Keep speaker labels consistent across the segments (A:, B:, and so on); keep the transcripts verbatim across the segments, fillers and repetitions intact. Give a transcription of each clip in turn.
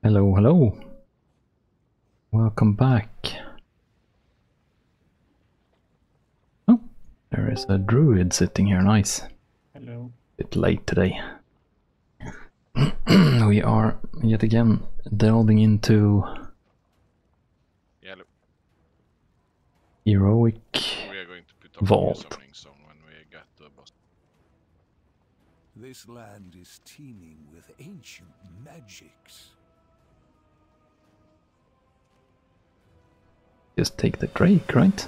A: Hello, hello. Welcome back. Oh, there is a druid sitting here. Nice.
B: Hello.
A: Bit late today. We are yet again delving into
C: Yellow.
A: heroic
C: We are going to put up
A: vault.
C: a summoning zone when we get the boss.
D: This land is teeming with ancient magics.
A: Just take the Drake, right?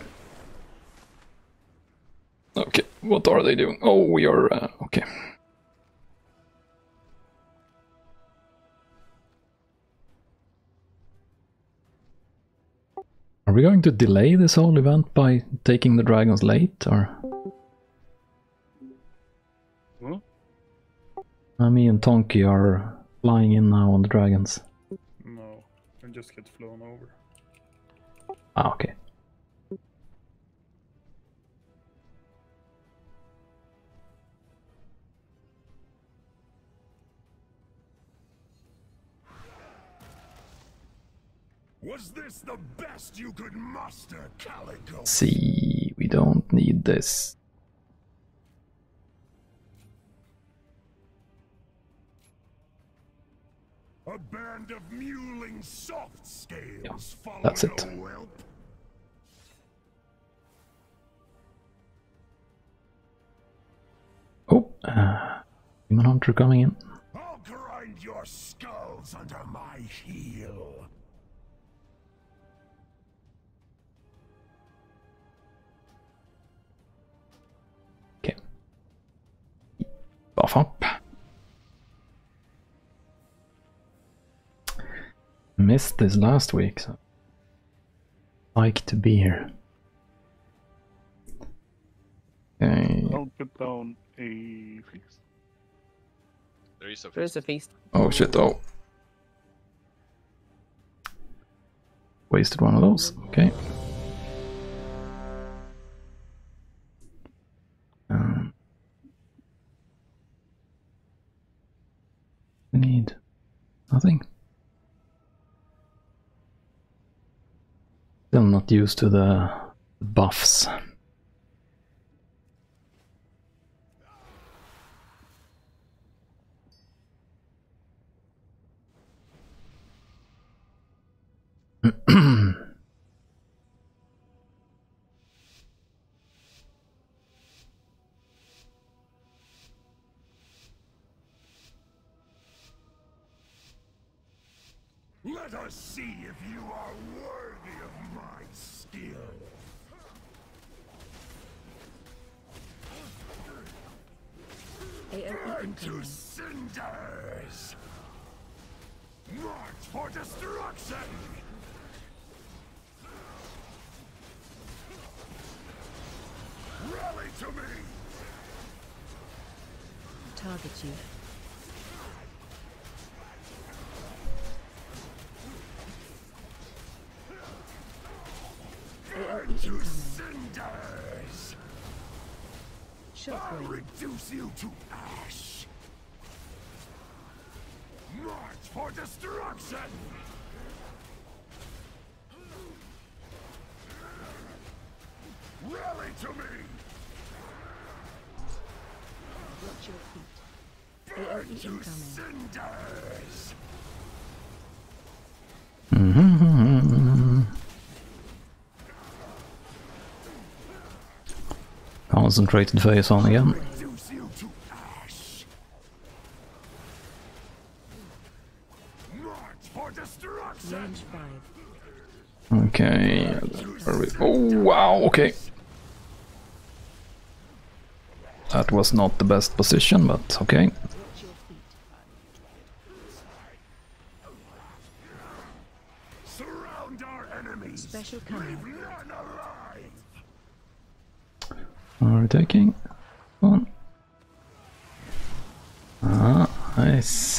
A: Okay, what are they doing? Oh, we are... Uh, okay. Are we going to delay this whole event by taking the dragons late, or...?
B: Hmm?
A: Uh, me and Tonki are flying in now on the dragons.
B: No, I just get flown over.
A: Ah, okay.
D: Was this the best you could muster, Calico?
A: See, we don't need this.
D: A band of mewling soft scales.
A: Yeah,
D: Follow
A: that's
D: no
A: it.
D: whelp.
A: Oh, uh, Demon Hunter coming in.
D: I'll grind your skulls under my heel.
A: Okay. Buff up. Missed this last week, so like to be here. Okay.
B: I'll put down a feast.
C: There is a
E: There is a feast.
A: Oh shit, oh. Wasted one of those, okay. Um, we need nothing. Still not used to the buffs.
D: Let us see if you are worthy of my skill. Burn to cinders! March for destruction! Rally to me!
E: Target you.
D: Burn to cinders! I'll
E: Shockwave.
D: reduce you to ash! March for destruction! Rally to me!
E: Watch your feet.
D: Burn
E: A O E
D: to
E: incoming.
D: cinders!
A: Mm-hmm. Concentrated face on again.
D: Reduce you to ash! March for destruction!
E: Range five.
A: Okay. Where are we? Oh wow, okay. That was not the best position, but okay.
E: Watch your feet.
D: Surround our enemies!
E: Special coming.
D: Leave none alive!
A: Are we taking one? Ah, nice.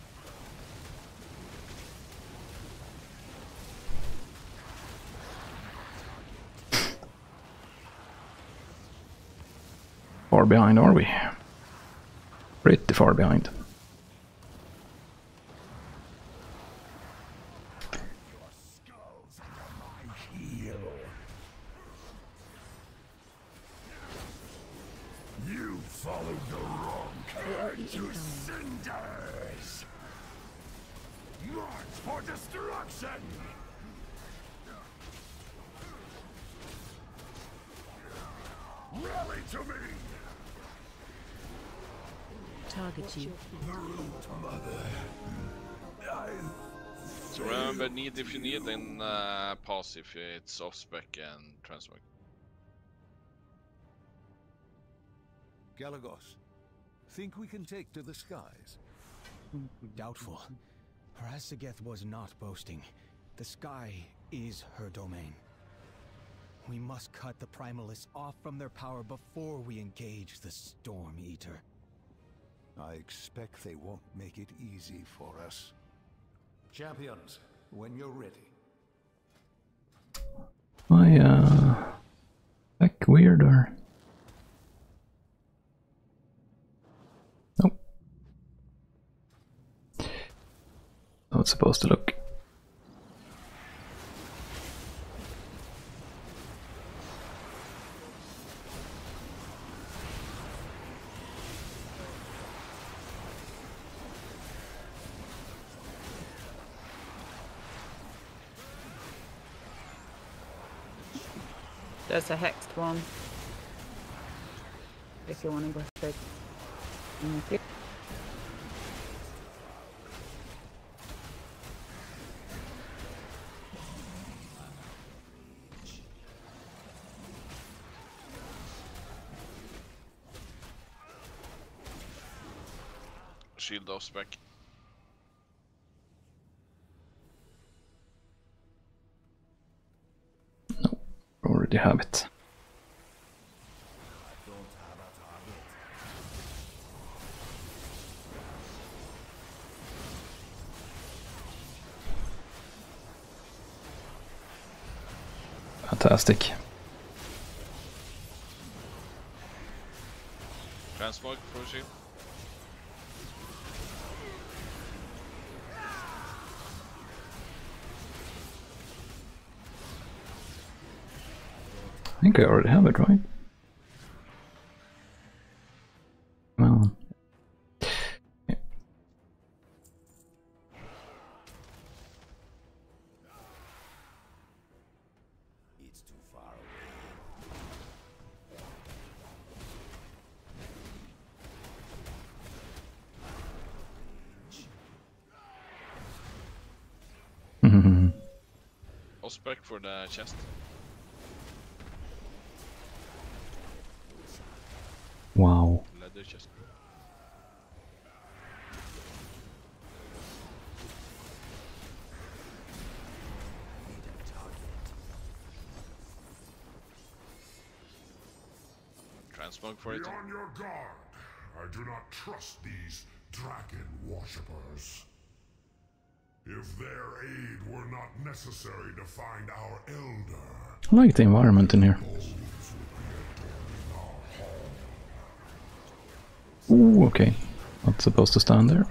A: Far behind are we? Pretty far behind.
E: A O E incoming.
D: Cinders! March for destruction! Rally to me!
E: Target you.
D: Mother. I...
C: So remember, need if you need, then uh, pause if it's off spec and transmog.
F: Galagos, think we can take to the skies?
G: Doubtful. Parasageth was not boasting. The sky is her domain. We must cut the Primalists off from their power before we engage the Storm Eater.
F: I expect they won't make it easy for us. Champions, when you're ready.
A: I uh back weird or nope. How it's supposed to look.
H: There's a hexed one. If you want to go straight. Okay.
C: Shield off spec.
A: Already have it. Fantastic.
C: Transmog for shield.
A: I think I already have it, right? Come on. Yeah.
D: It's too far away.
C: Off spec for the chest.
A: Wow.
C: Leather chest. Transmog for it.
D: Be on your guard. I do not trust these dragon worshippers. If their aid were not necessary to find our elder,
A: I like the environment in here. Ooh, okay. Not supposed to stand there.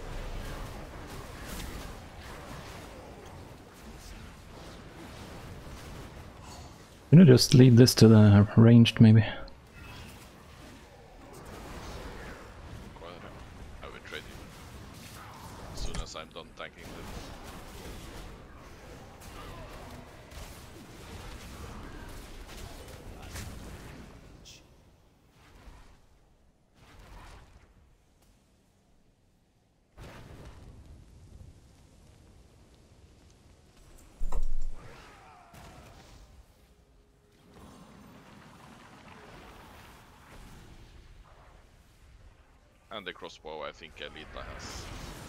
A: Can I just lead this to the ranged, maybe?
C: I will trade you as soon as I'm done tanking them. And the crossbow I think Elita has.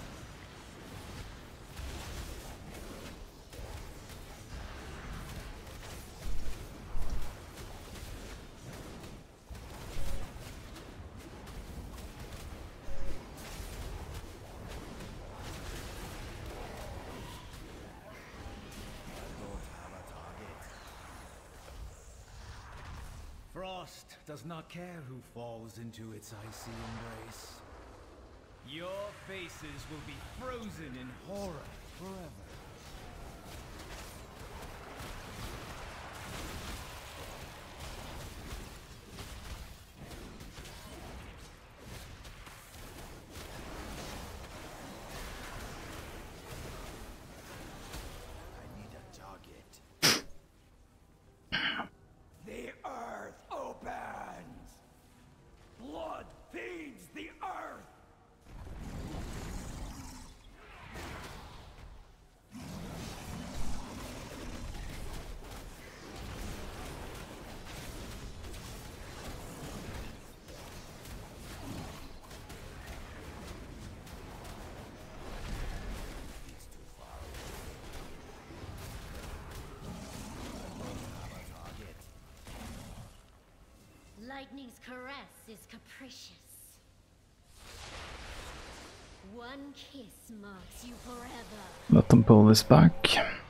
I: Frost does not care who falls into its icy embrace. Your faces will be frozen in horror forever.
J: lightning's caress is capricious. One kiss marks you forever.
A: Let them pull this back.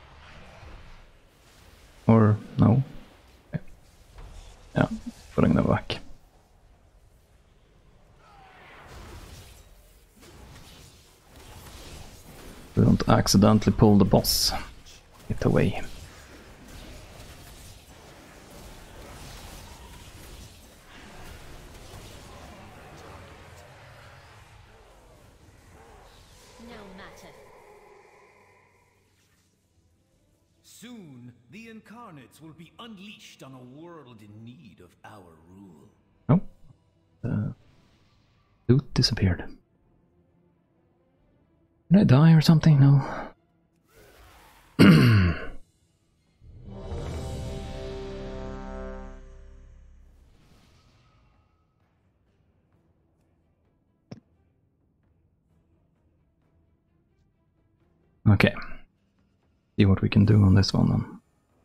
A: Or no. Okay. Yeah, putting them back. We don't accidentally pull the boss. Get away.
J: No matter.
I: Soon, the Incarnates will be unleashed on a world in need of our rule.
A: Oh. Uh, loot disappeared. Did I die or something? No. Okay. See what we can do on this one then.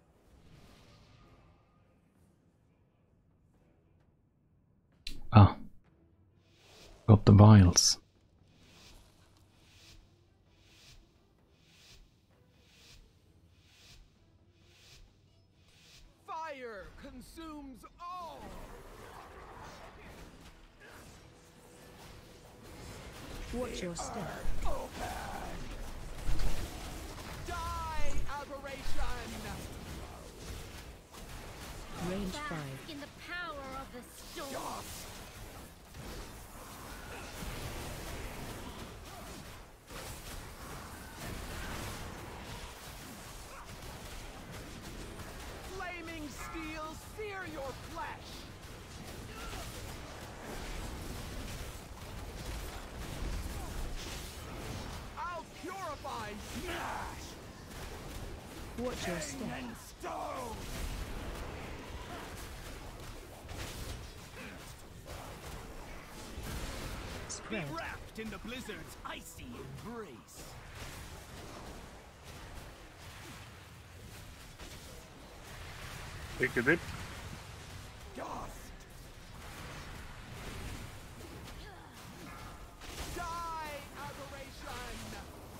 A: Ah. Got the vials.
G: Fire consumes all.
E: Watch your step.
G: Die, aberration!
E: Range
J: Bask
E: five.
J: in the power of the storm.
G: Flaming steel, sear your flesh! I'll purify, smash!
E: Watch your step.
G: And stone! Be
E: Spread.
G: wrapped in the blizzard's icy embrace.
B: Take a dip.
G: Dust! Die, aberration!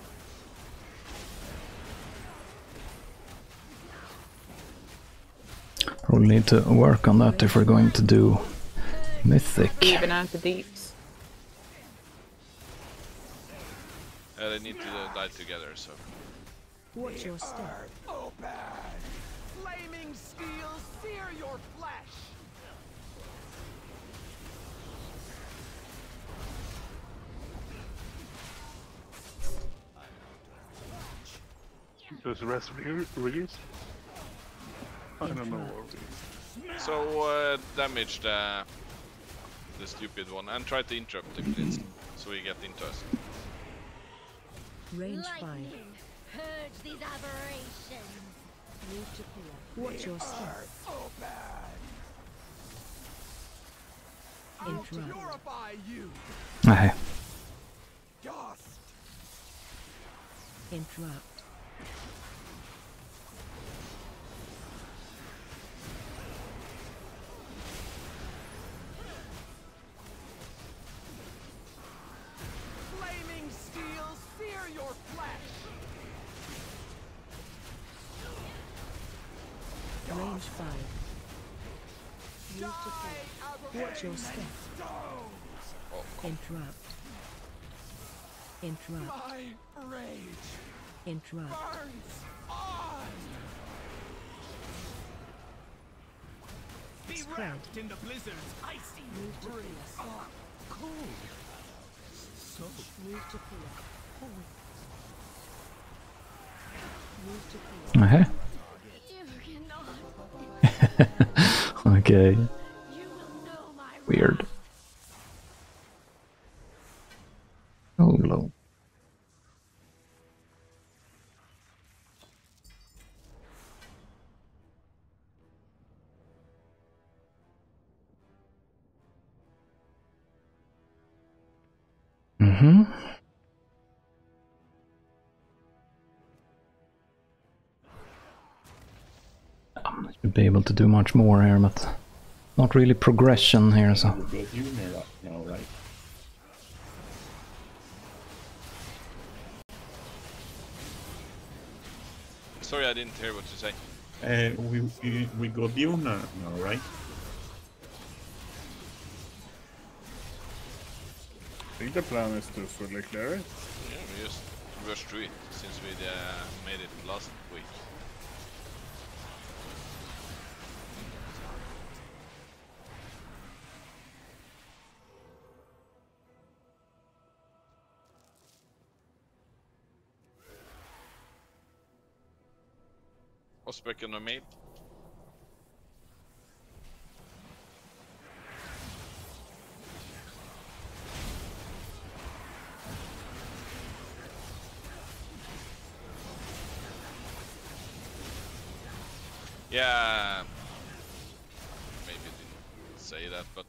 A: Probably need to work on that if we're going to do Mythic.
H: Even out the deeps.
C: Uh, they need to uh, die together, so.
E: Watch your step.
G: Open! Flaming steel, sear your flesh!
B: Does the rest re release? I don't know what release.
C: So uh, damage the the stupid one and try to interrupt him, please, so we get into us.
E: Range five.
J: Lightning, purge these aberrations.
E: Move to pillar. Watch your step.
G: I'll
E: Interrupt.
G: purify you!
A: Okay.
G: Dust!
E: Interrupt.
G: Flaming steel, sear your flesh!
E: Range five. Move to
G: Die,
E: pillar. Watch your step.
G: stones!
E: Interrupt. Interrupt.
G: My rage
E: Interrupt.
G: burns on! Be
E: Spread.
G: wrapped in the blizzard's icy
E: Move to
G: embrace.
E: pillar.
G: Cold. So
E: Move to pillar. Hold. Move to pillar.
A: Okay.
J: You cannot.
A: Okay.
J: You will know my
A: Weird. Oh, low. Mm-hmm. Um, should be able to do much more here, but not really progression here, so.
K: You got you now, now, right?
C: Sorry, I didn't hear what you say.
K: Uh, we, we we got you now, now, right?
B: I think the plan is to fully clear it.
C: Yeah, we just rushed through it since we uh, made it last week. What's back on the mate? Yeah, maybe didn't say that, but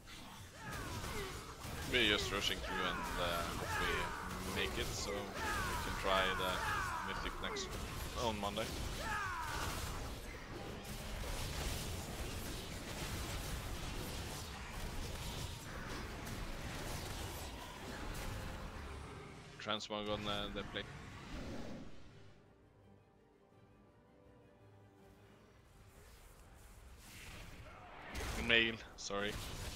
C: we're just rushing through and uh, hope we make it, so we can try the Mythic next on Monday. Transmog on uh, the plate. Mail, sorry.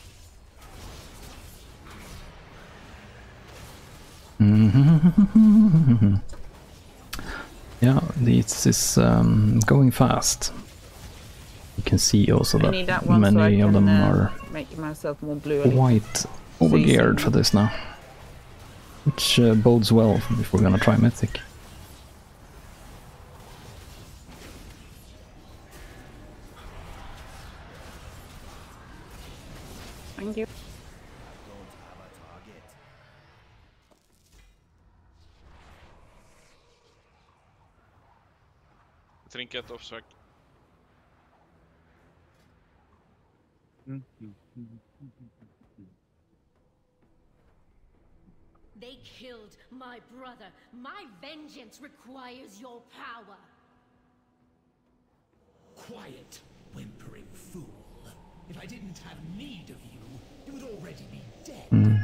A: Yeah, this is um, going fast. You can see also
H: I need
A: that,
H: that one so I
A: many of
H: can,
A: them
H: uh,
A: are
H: make myself more blue.
A: quite overgeared for this now. Which uh, bodes well if we're gonna try Mythic.
H: Thank you.
C: Trinket off track.
J: They killed my brother. My vengeance requires your power.
F: Quiet, whimpering fool. If I didn't have need of you, you would already be dead.
A: Mm.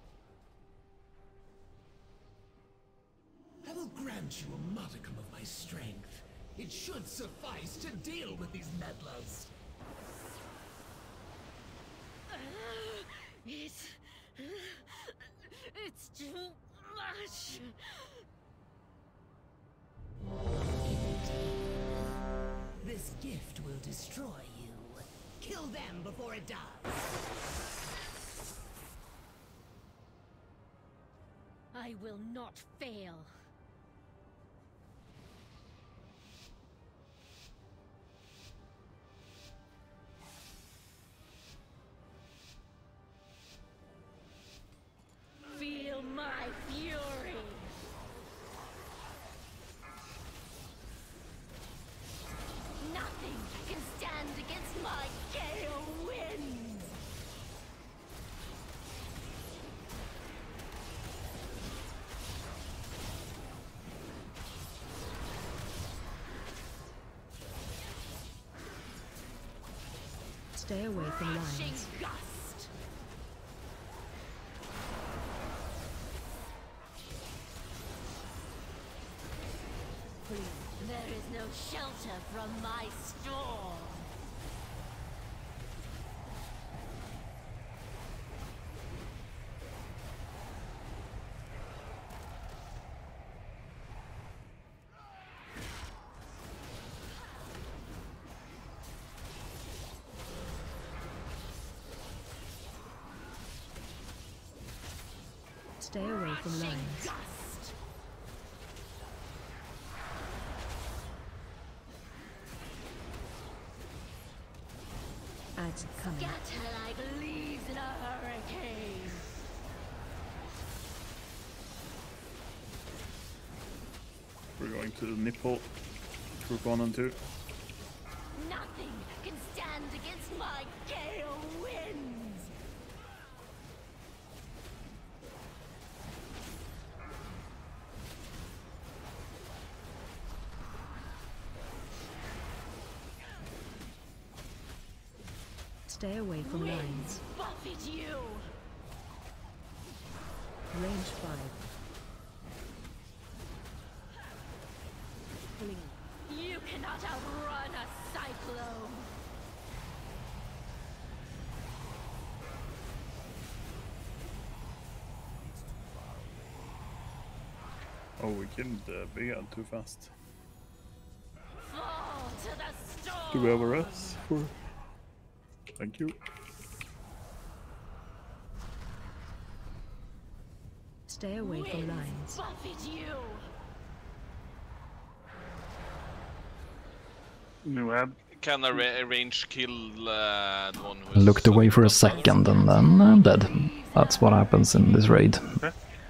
F: I will grant you a modicum of my strength. It should suffice to deal with these meddlers.
J: It's... It's too much.
F: This gift will destroy you. Kill them before it does.
J: I will not fail. Feel my fury. Nothing can stand against my gale winds.
E: Stay away from
J: Crashing
E: lions.
J: gust. There is no shelter from my storm.
E: Stay away from
J: Crashing
E: lions.
J: gust.
E: Ads coming.
J: Scatter like leaves in a hurricane.
B: We're going to nipple group one and two.
J: Nothing can stand against my gale winds.
E: Stay away from lines.
J: Buffet you!
E: Range five.
J: You cannot outrun a cyclone!
B: Oh, we killed the big one too fast.
J: Fall to the storm!
B: Do we have a rest for? Thank you.
E: Stay away from lines.
J: Buffet you!
B: New ad.
C: Can I arrange kill uh, the one
A: I
C: who's...
A: looked away for a second and then I'm dead. That's what happens in this raid.
B: Okay.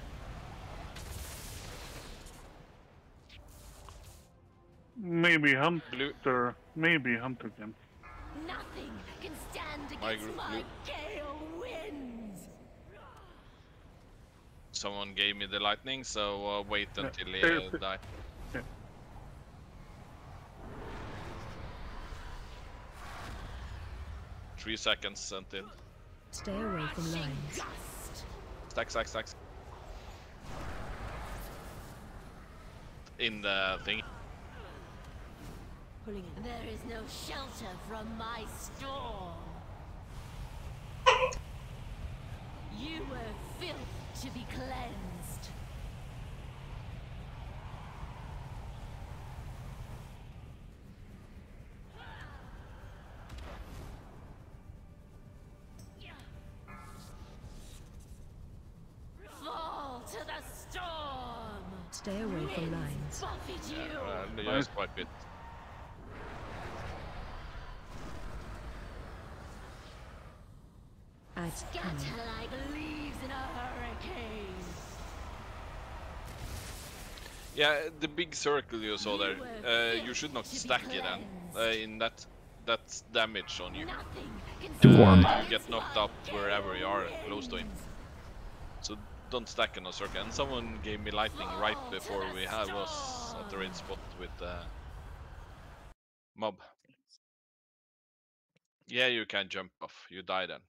B: Maybe Hunter. Maybe Hunter can.
J: Nothing can stand
C: My
J: against
C: group
J: my
C: blue.
J: gale winds!
C: Someone gave me the lightning, so uh, wait until he
B: Stay-
C: uh, die.
B: Yeah.
C: Three seconds until.
E: Stay away from lines.
C: Stack, stack, stacks. In the thing.
J: There is no shelter from my storm. You were filth to be cleansed. Fall to the storm.
E: Stay away from lines.
J: Buffet you.
C: Uh, just quite a bit.
E: Add cannon.
J: Scatter like leaves in a hurricane.
C: Yeah, the big circle you saw there, uh, you should not stack it then. Uh, in that, that's damage on you.
A: To warn.
C: Uh, you get knocked up wherever you are close to him. So don't stack in a circle. And someone gave me lightning right before we had was at the raid spot with uh, mob. Yeah, you can jump off. You die then.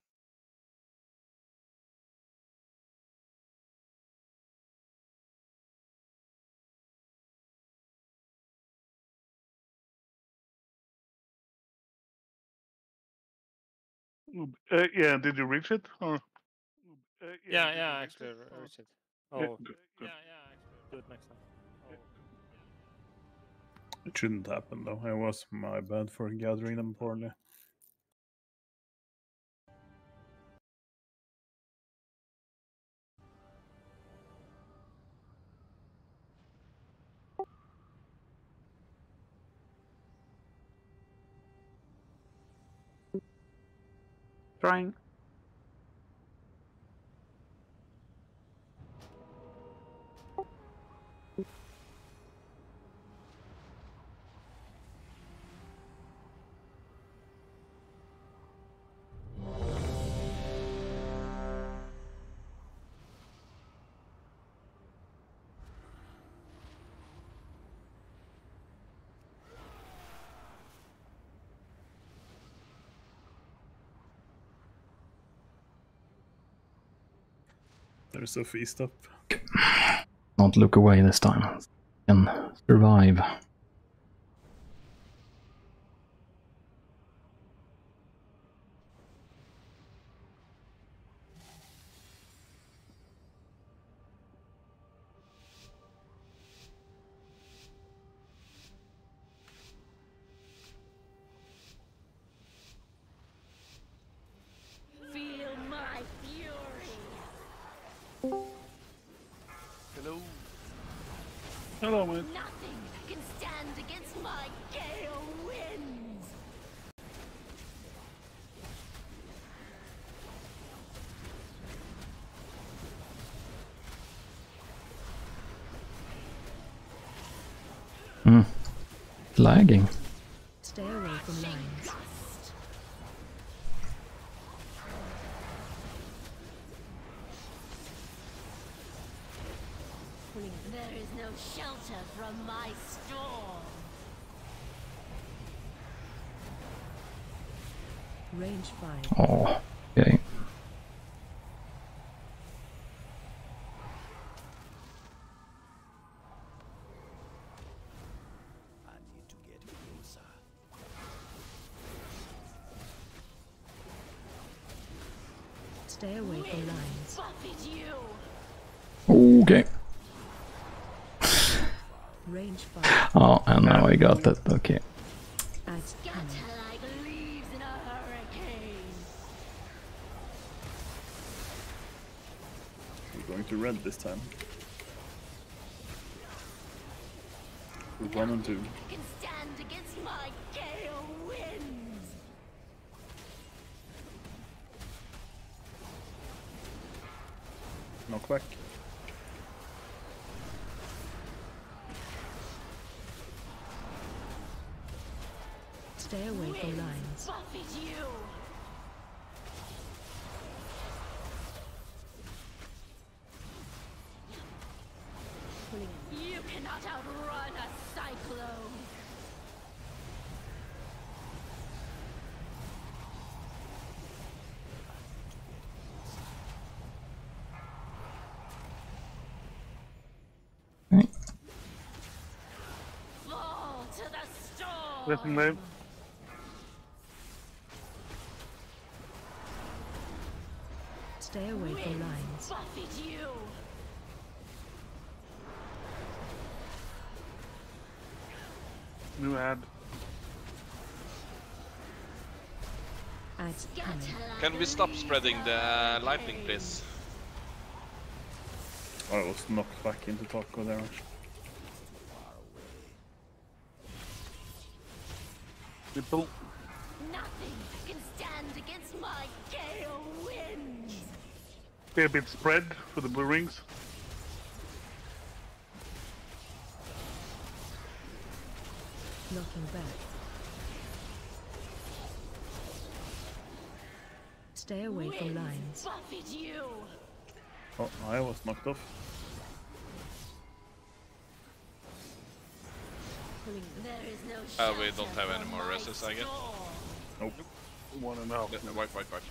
B: Uh, yeah, did you reach it? Or? Uh,
L: Yeah,
B: did
L: yeah,
B: you reach
L: actually,
B: it, or-
L: reached it.
B: Yeah,
L: Oh,
B: good, good.
L: yeah, yeah, actually, do it next time. Oh.
B: It shouldn't happen though. It was my bad for gathering them poorly. Trying. There's a feast up.
A: Not look away this time. Can survive.
J: Feel my fury.
C: Hello.
B: Hello, mate.
J: Nothing can stand against my gale winds.
A: Hmm. Lagging.
E: Stay away from lines.
J: There is no shelter from my storm.
E: Range five.
A: Oh, okay.
F: I need to get closer.
E: Stay away from lines.
A: Okay.
E: Range five.
A: Oh, and now I got that. Okay.
E: Add cannon.
J: like leaves in a hurricane.
B: We're going to red this time. We're one and two.
J: Can stand against my gale winds.
B: Knock back.
E: Stay away from lines.
J: Buffet you. You cannot outrun a cyclone.
A: Okay.
J: Fall to the storm.
B: Listen, mate.
E: Stay away from lines.
J: Buffet you.
B: New ad.
E: Add cannon.
C: Can we stop spreading the lightning, please?
B: Oh, I was knocked back into Taco there. People.
J: Nothing can stand against my gale winds.
B: Be a bit spread for the blue rings.
E: Knocking back. Stay away from lines.
J: Buffet you.
B: Oh, I was knocked off.
J: There is no
C: Uh, we don't have any more reses, I guess.
B: Nope. One and a half.
C: Yeah, white, white, white.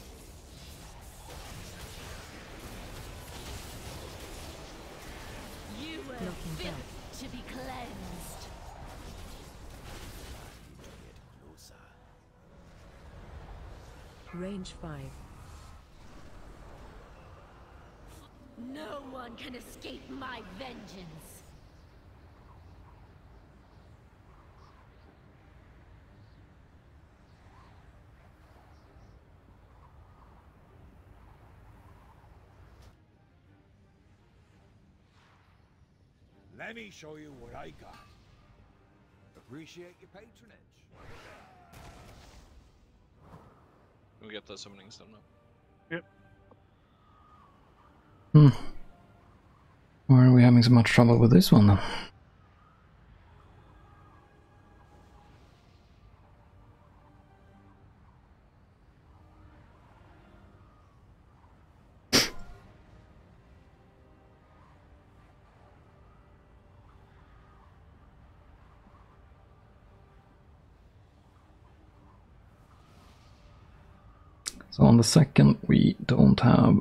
J: You were
E: Knocking
J: fit
E: back.
J: to be cleansed.
E: Range five.
J: No one can escape my vengeance.
F: Let me show you what I got. Appreciate your patronage.
C: We get the summoning stone now.
B: Yep.
A: Hmm. Why are we having so much trouble with this one then? So on the second we don't have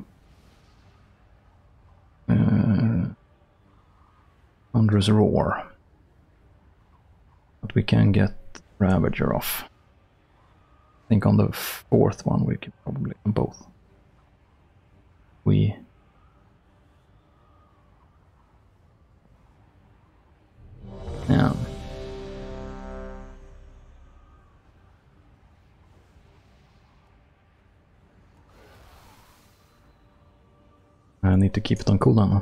A: uh, Thunderous Roar, but we can get Ravager off. I think on the fourth one we can probably do both. We yeah. I need to keep it on cooldown.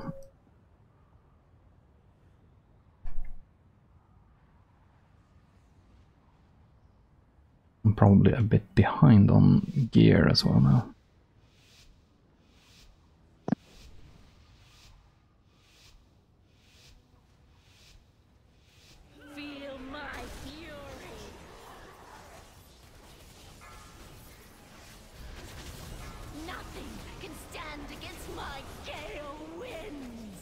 A: I'm probably a bit behind on gear as well now.
J: Feel my fury. Nothing can stand against my gale winds.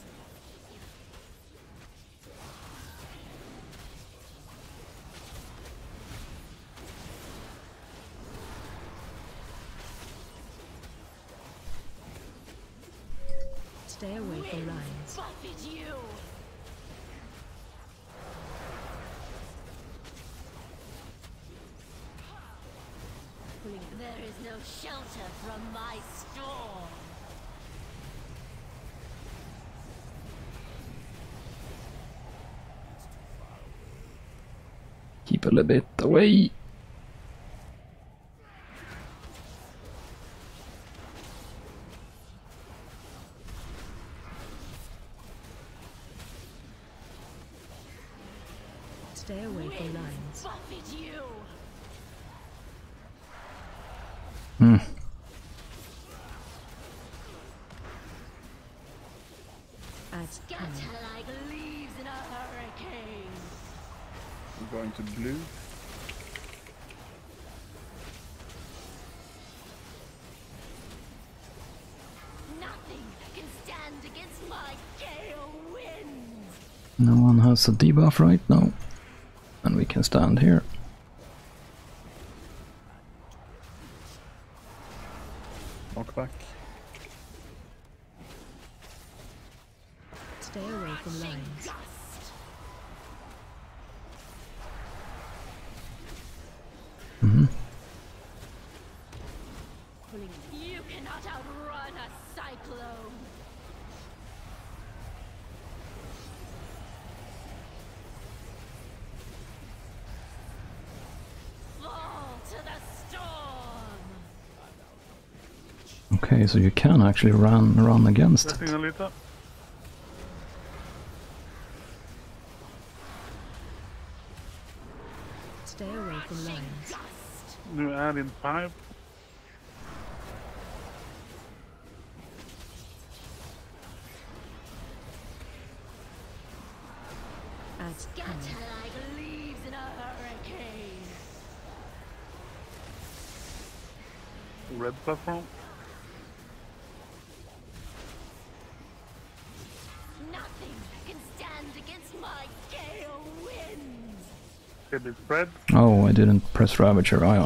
E: Stay away from lines.
J: Buffet you. There is no shelter from my storm.
A: Keep a little bit away.
E: Stay away from lines.
J: Buffet you.
A: Hmm.
E: Adds
J: Scatter like leaves in a hurricane.
B: I'm going to blue.
J: Nothing can stand against my gale winds.
A: No one has a debuff right now. And we can stand here.
B: Knock back.
E: Stay away from lines.
A: Mm-hmm.
J: You cannot outrun a cyclone. Fall to the storm.
A: Okay, so you can actually run run against it.
B: Pressing a little.
E: Stay away from lines.
B: Nu add in five.
E: Adds
J: Scatter like leaves in a hurricane.
B: Red platform.
J: Nothing can stand against my gale winds.
B: It is spread.
A: Oh, I didn't press Ravager. Oh,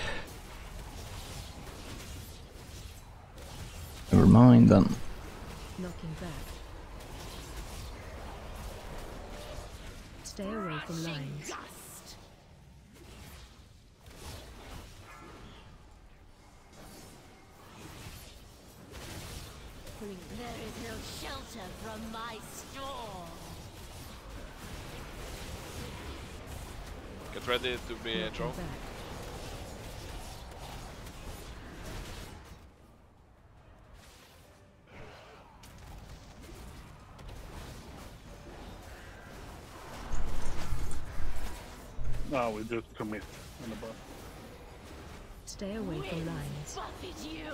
A: never mind then.
E: Knocking back. Stay away from lines.
J: Gust. There is no shelter from my storm.
C: Get ready to be a draw.
E: Knocking back.
B: No, we just commit on the bus.
E: Stay away from lines.
J: Buffet you.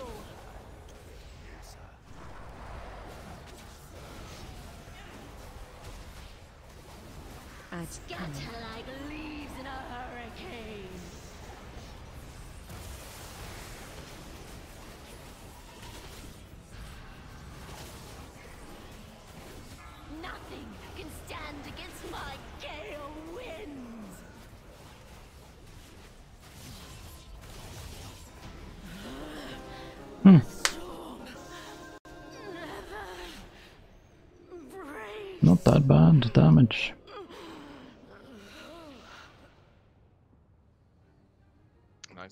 E: Adds
J: Scatter like leaves in a hurricane. Nothing can stand against my gale winds.
A: Hmm.
J: Storm never breaks.
A: Not that bad damage.
C: Nice.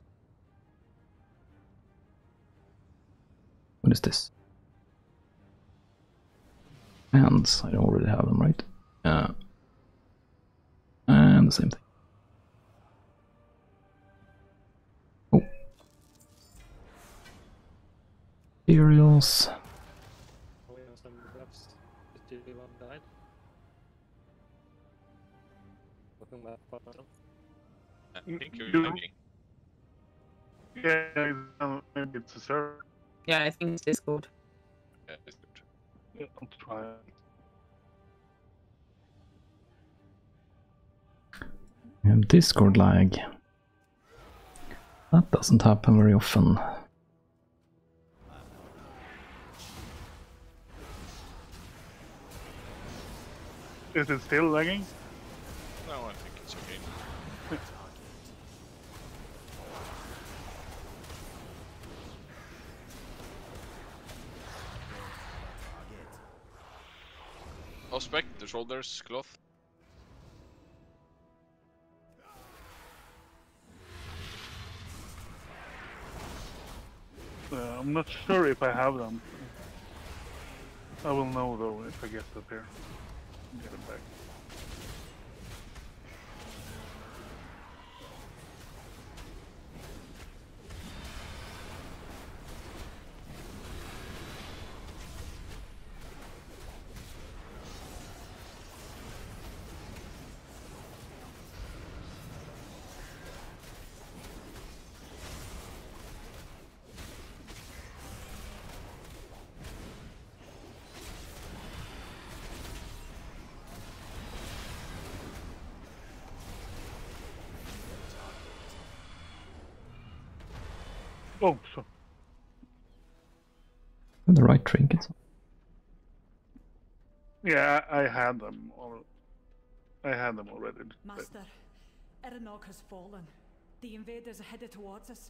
A: What is this? Hands. I already have them, right? Yeah. And the same thing. Oh. Materials.
L: We have some reps. Did you one died? Looking back bottom.
C: I think you're
B: You-
C: lagging.
B: Yeah, it's, uh, maybe it's a server.
H: Yeah, I think it's Discord.
C: Yeah, it's good.
B: Yeah, I'll try.
A: We have Discord lag. That doesn't happen very often.
B: Is it still lagging?
C: No, I think it's okay. Ospec, the shoulders, cloth.
B: Uh, I'm not sure if I have them. I will know though if I get up here. Get it back. Oh, so.
A: The right trinkets.
B: Yeah, I, I had them. All, I had them already.
M: Master, Erenog has fallen. The invaders are headed towards us.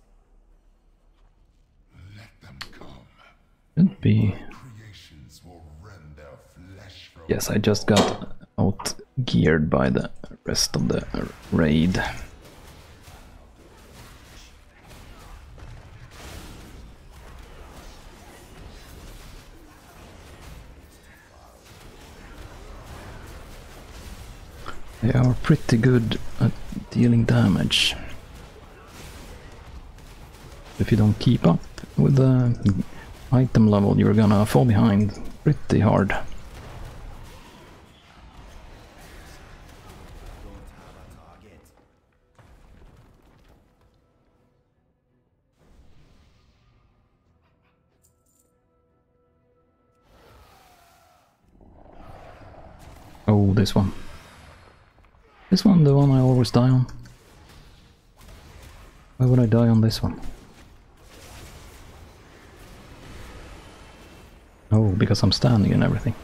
D: Let them come.
A: Should be.
D: Creations will rend their flesh from
A: Yes, I just got out geared by the rest of the raid. They are pretty good at dealing damage. If you don't keep up with the item level, you're gonna fall behind pretty hard. Oh, this one. This one, the one I always die on. Why would I die on this one? Oh, because I'm standing and everything.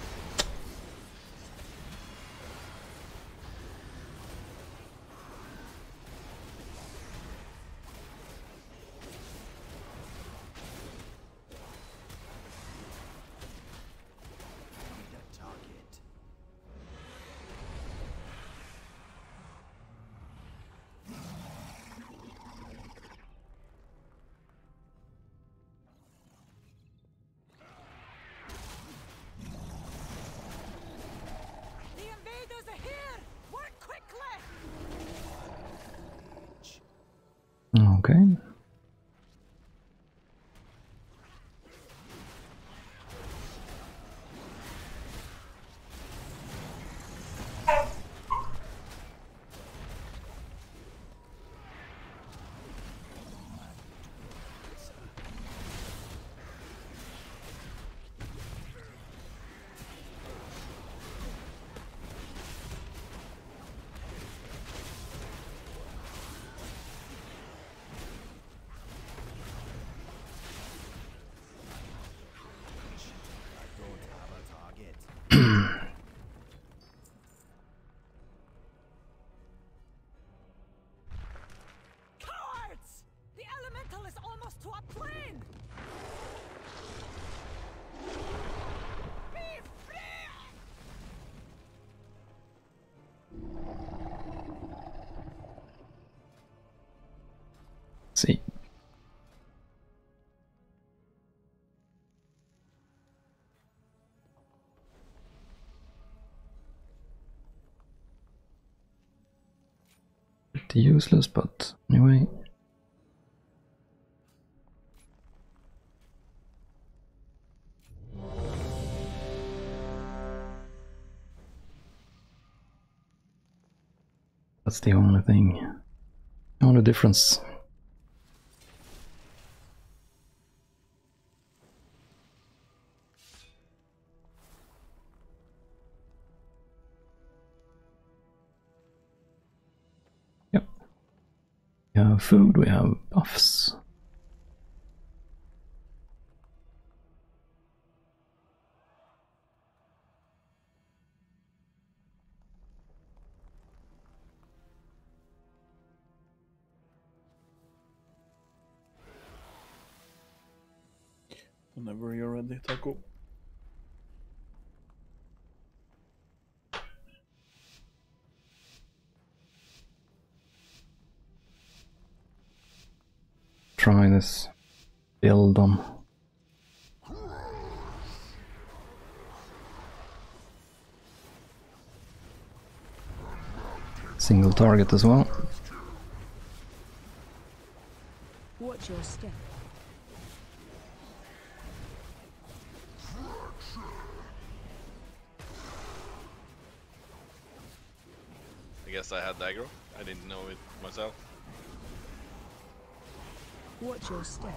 A: Okay. See. Pretty useless, but anyway. That's the only thing. The only difference. Yep. We have food, we have buffs.
B: Whenever you're ready, Taco.
A: try this build on single target as well.
E: Watch your step.
C: I guess I had aggro. I didn't know it myself.
E: Watch your step.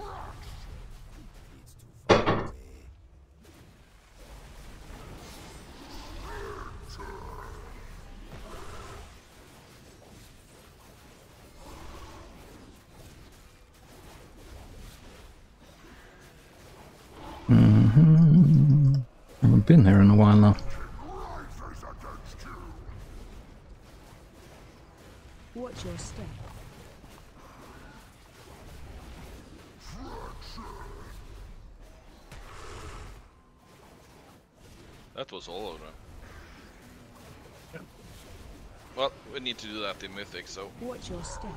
A: Mm-hmm. Haven't been here in a while now.
E: Watch your step.
C: That was all of them. Yeah. Well, we need to do that in Mythic, so...
E: Watch your step.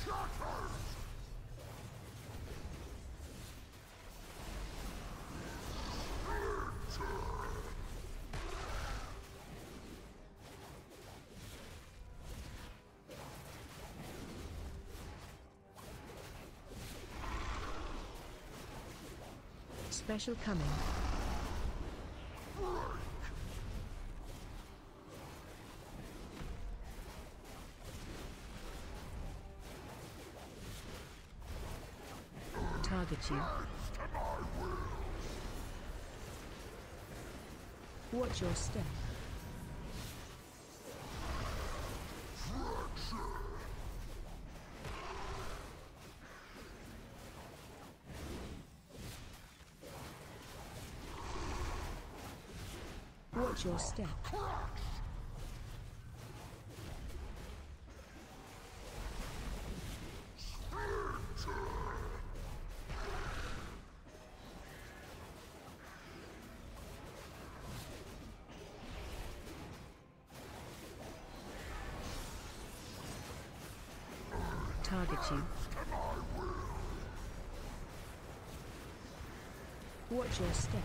E: Special coming. Target you. Watch your step. Watch your step. Target you. Watch your step.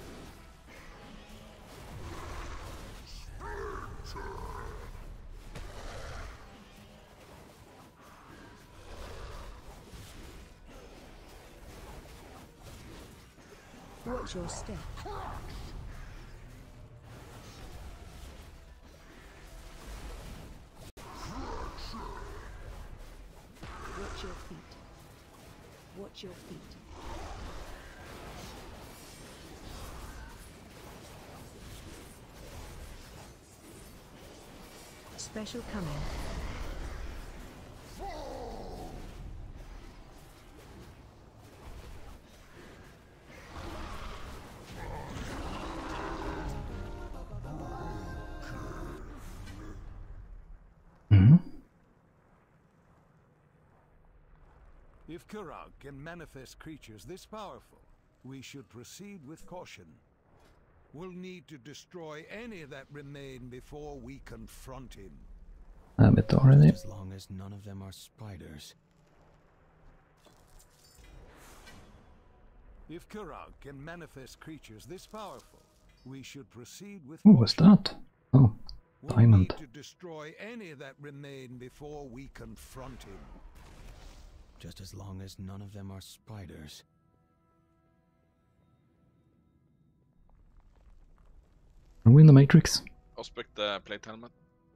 E: Watch your step. Watch your feet. Watch your feet. Special coming.
F: If Kurag can manifest creatures this powerful, we should proceed with caution. We'll need to destroy any that remain before we confront him.
A: Have it already.
G: As long as none of them are spiders.
F: If Kurag can manifest creatures this powerful, we should proceed with
A: What was that? Oh,
F: we'll
A: diamond.
F: need to destroy any that remain before we confront him.
G: Just as long as none of them are spiders.
A: Are we in the Matrix?
C: Aspect the plate helmet.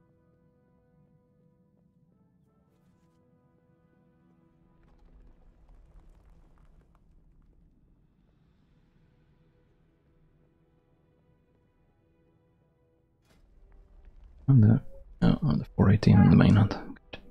A: And the, oh, the four eighteen on the main hand. Good.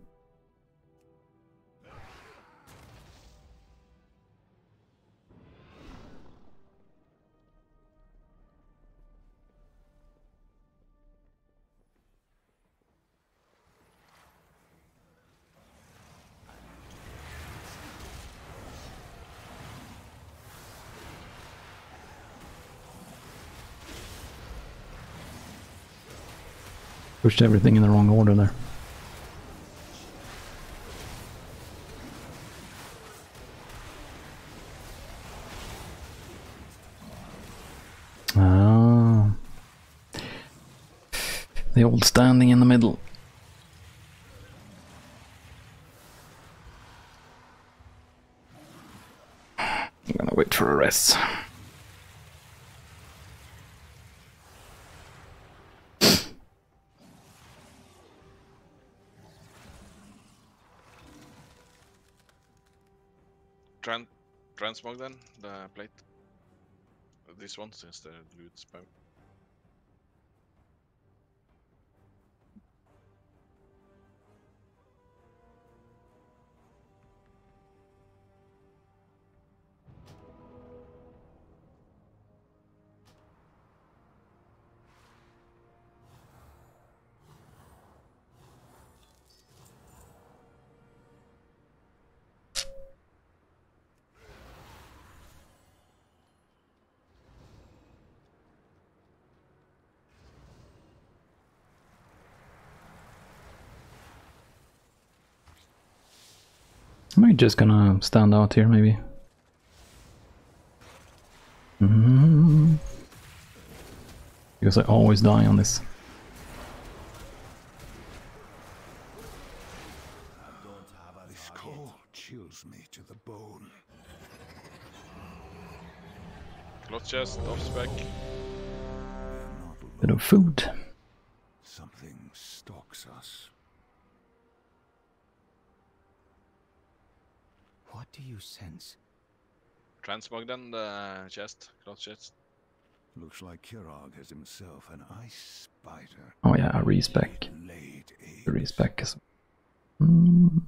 A: Pushed everything in the wrong order there. The old standing in the middle. I'm gonna wait for a rest.
C: Tran transmog then, the plate. This one, since the loot spam.
A: Am I just gonna stand out here, maybe? Mm-hmm. Because I always die on this.
F: This cold chills me to the bone.
C: Cloth chest, off spec.
A: Bit of food.
F: Something stalks us.
G: What do you sense?
C: Transmog then, the chest, cloth chest.
F: Looks like Kirog has himself an ice spider.
A: Oh yeah, a respec. The respec is... Mm.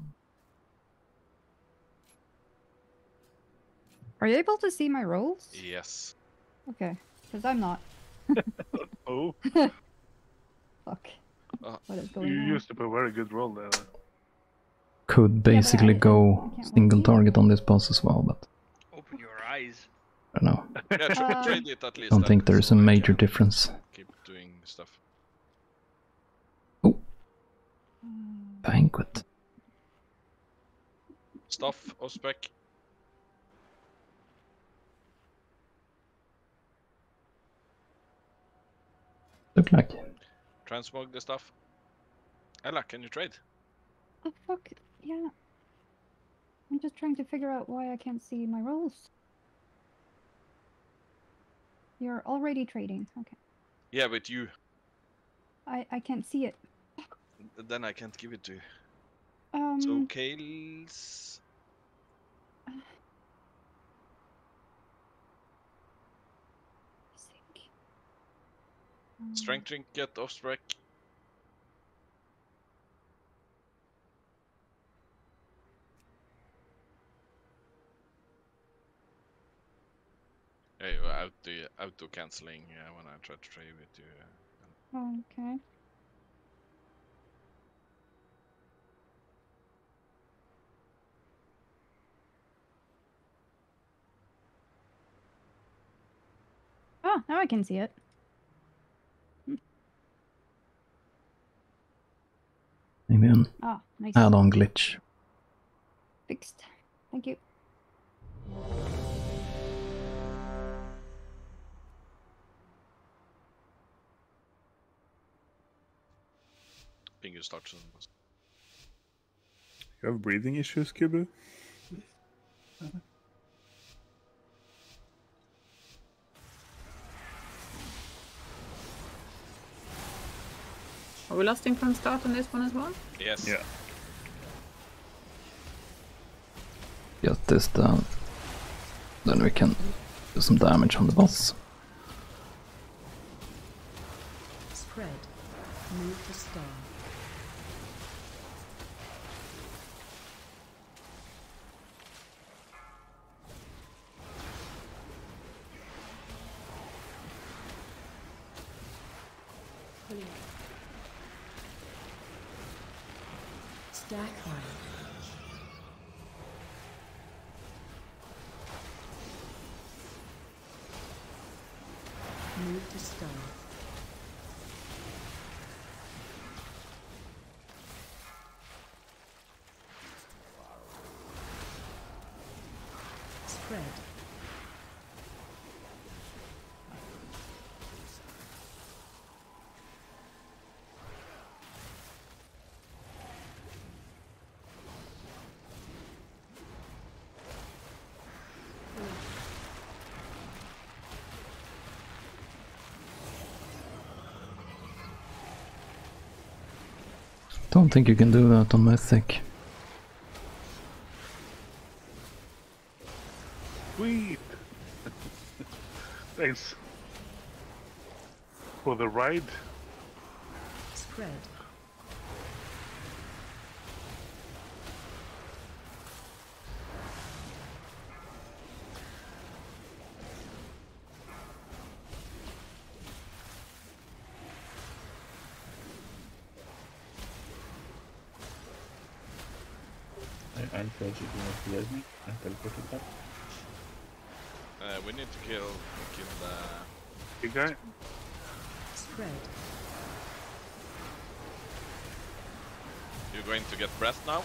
N: Are you able to see my rolls?
C: Yes.
N: Okay, because I'm not.
B: Oh.
N: Fuck.
C: Uh,
N: What is going
B: You
N: on?
B: used to be a very good roll there.
A: Could basically
N: I-
A: go
N: I can't
A: single
N: really see it.
A: target on this boss as well, but
O: Open your eyes.
A: I don't know.
C: Yeah, tr
N: Um,
C: trade it at least.
A: Don't
C: then,
A: think there is
C: so
A: a
C: I
A: major
C: can
A: difference.
C: Keep doing stuff.
A: Banquet.
C: Stuff, off spec.
A: Look like.
C: Transmog the stuff. Ella, can you trade?
N: Oh fuck, yeah. I'm just trying to figure out why I can't see my rolls. You're already trading, okay.
C: Yeah, but you.
N: I, I can't see it.
C: Then I can't give it to you.
N: Um,
C: So, Kale's. Strength trinket, off spec. Yeah, you were auto, auto cancelling uh, when I tried to trade with you. Uh,
N: okay. Oh, now I can see it.
A: Maybe an
N: Ah, nice.
A: add-on glitch.
N: Fixed. Thank you.
C: Finger starts on.
B: You have breathing issues, Kubu?
H: Are we lasting from start on this one as well?
C: Yes.
B: Yeah.
A: Get this down. Then we can do some damage on the boss.
E: Spread. Move to star. Stack high. Move to star. Spread.
A: Don't think you can do that on Mythic.
B: Sweet! Thanks for the ride.
E: Spread.
K: I'll close it if you hear me. I'll teleport it up.
C: Uh, we need to kill, kill the...
B: You guy?
E: Spread.
C: You're going to get breath now?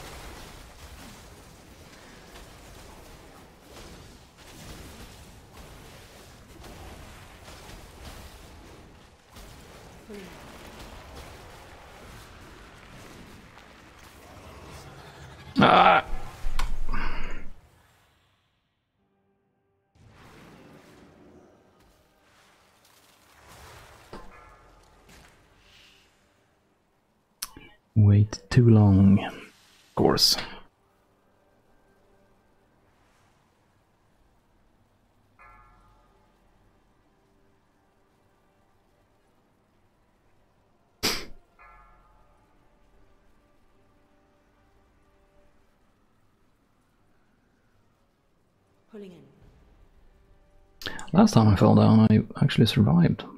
A: Ah! Wait too long, of course.
E: Pulling in.
A: Last time I fell down, I actually survived. I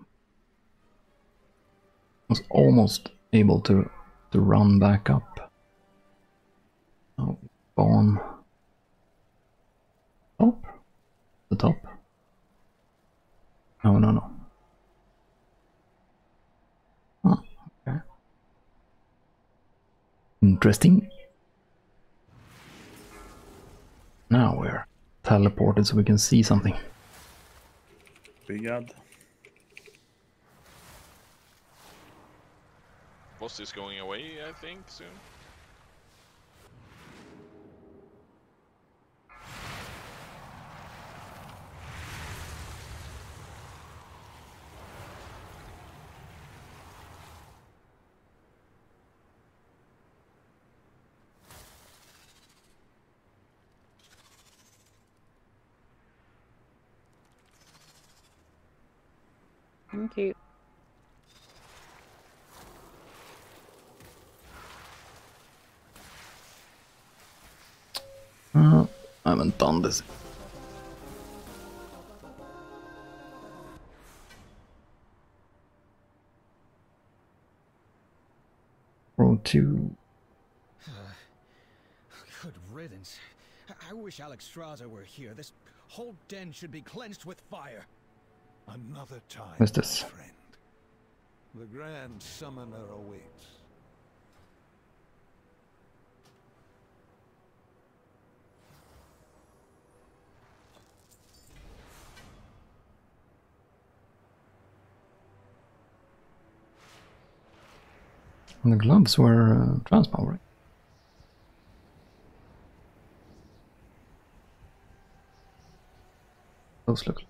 A: was almost able to to run back up. Oh, spawn. Top? The top? No, no, no. Oh, okay. Interesting. Now we're teleported so we can see something.
K: Big ad.
C: Boss is going away, I think, soon.
H: Thank you.
A: Uh, I haven't done this. Row two.
G: Good riddance. I, I wish Alexstrasza were here. This whole den should be cleansed with fire.
F: Another time,
A: What's this?
F: friend. The Grand Summoner awaits.
A: And the gloves were uh, transmog, right? Those look.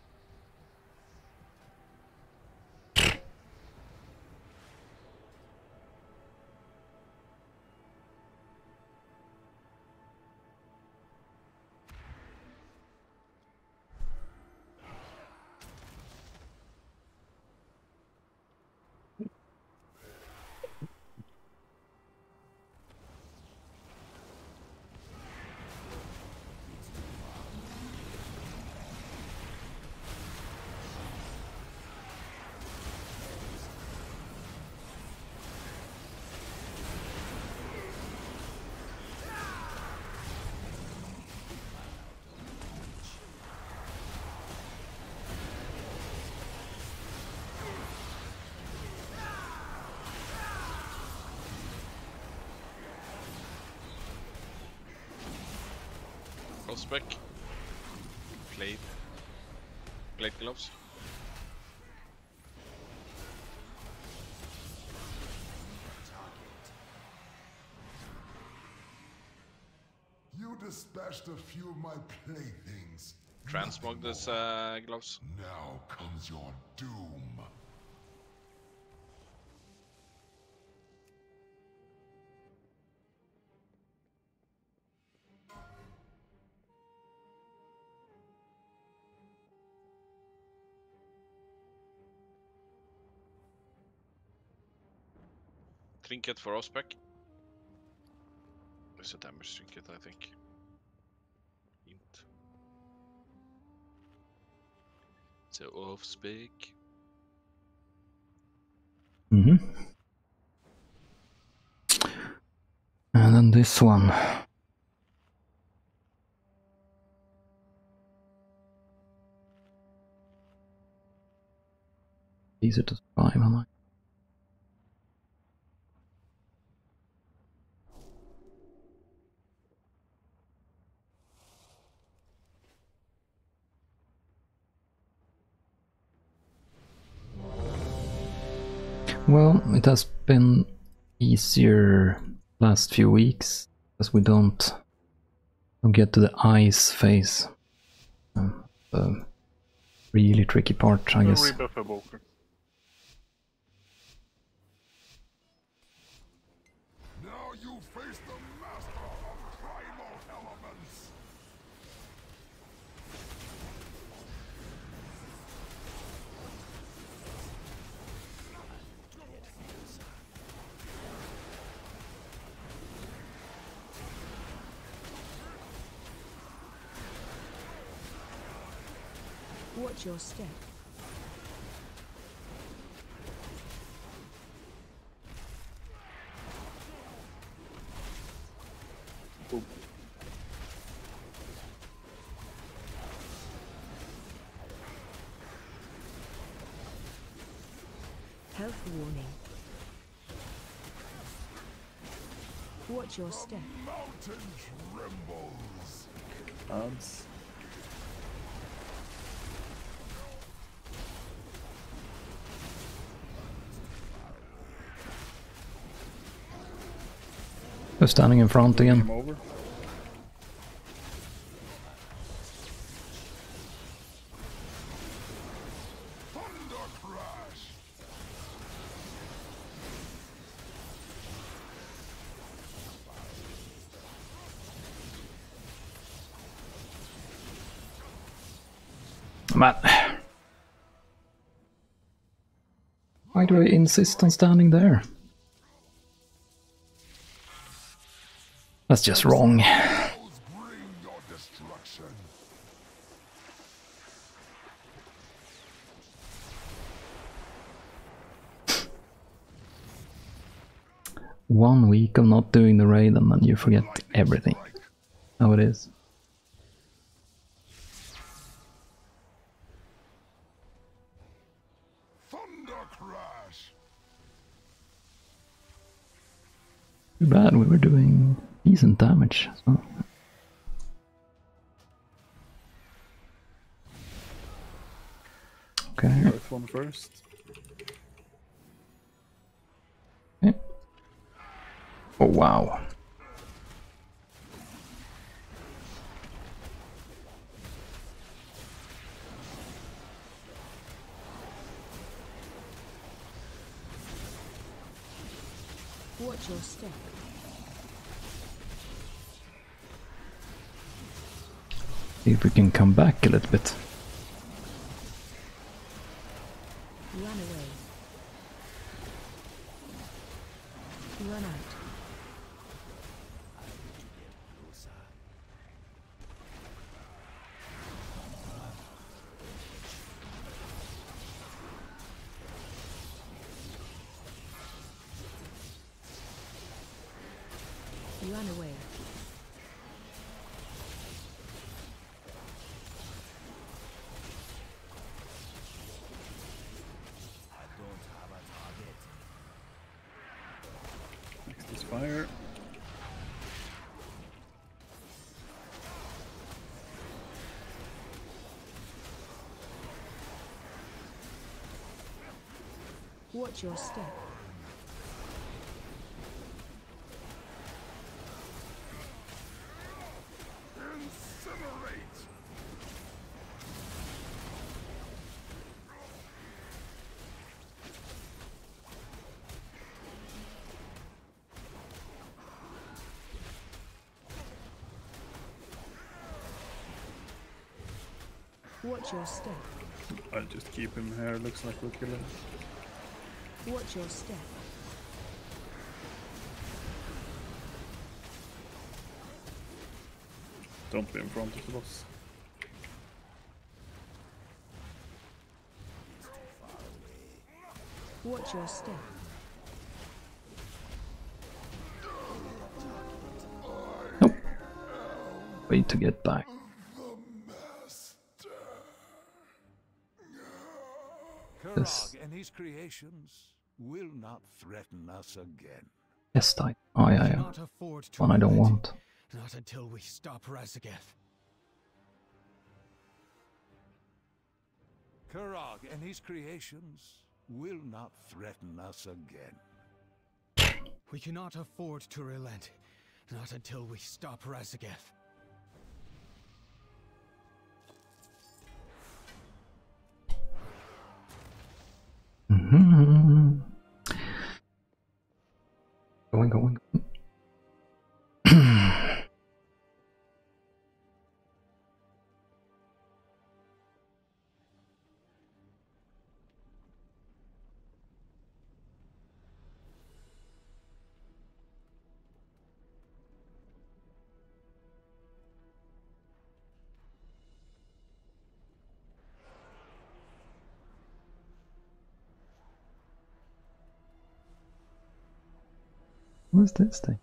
C: Spec. Plate. Plate gloves.
D: You dispatched a few of my playthings.
C: Transmog this uh, gloves.
D: Now comes your doom.
C: trinket for Ospec. It's a damage trinket, I think. Hint. So Ospec.
A: Mm-hmm. And then this one. Easy to survive, I like. Well, it has been easier last few weeks as we don't, don't get to the ice phase. Um, the really tricky part, I
B: No
A: guess.
B: rebuff evoker.
D: Now you face the master of primal elements.
E: Watch your step. Health warning. Watch your step.
D: The mountain trembles.
L: Odds.
A: They're standing in front
L: Game
A: again.
L: over.
D: Thunder crash.
A: Man. Why do I insist on standing there? That's just wrong.
D: Bring your destruction.
A: One week of not doing the raid and then you forget everything. How it is.
D: Thunder crash.
A: Too bad, we were doing decent damage. So. Okay.
L: Earth one first.
A: Okay. Oh wow.
E: Watch your step.
A: See if we can come back a little bit.
E: Run away. Run out. Run away.
L: Next is fire.
E: Watch your step.
D: Incinerate.
E: Watch your step.
L: I'll just keep him here, looks like we'll kill him.
E: Watch your step.
B: Don't be in front of the boss.
E: Watch your step.
A: Nope. Wait to get back.
F: Karag and his creations will not threaten us again.
A: Yes, I. Oh, yeah, yeah. One I don't want.
G: Not until we stop Razageth.
F: Karag and his creations will not threaten us again.
G: We cannot afford to relent. Not until we stop Razageth.
A: Mm-hmm. Going, going. What's this thing?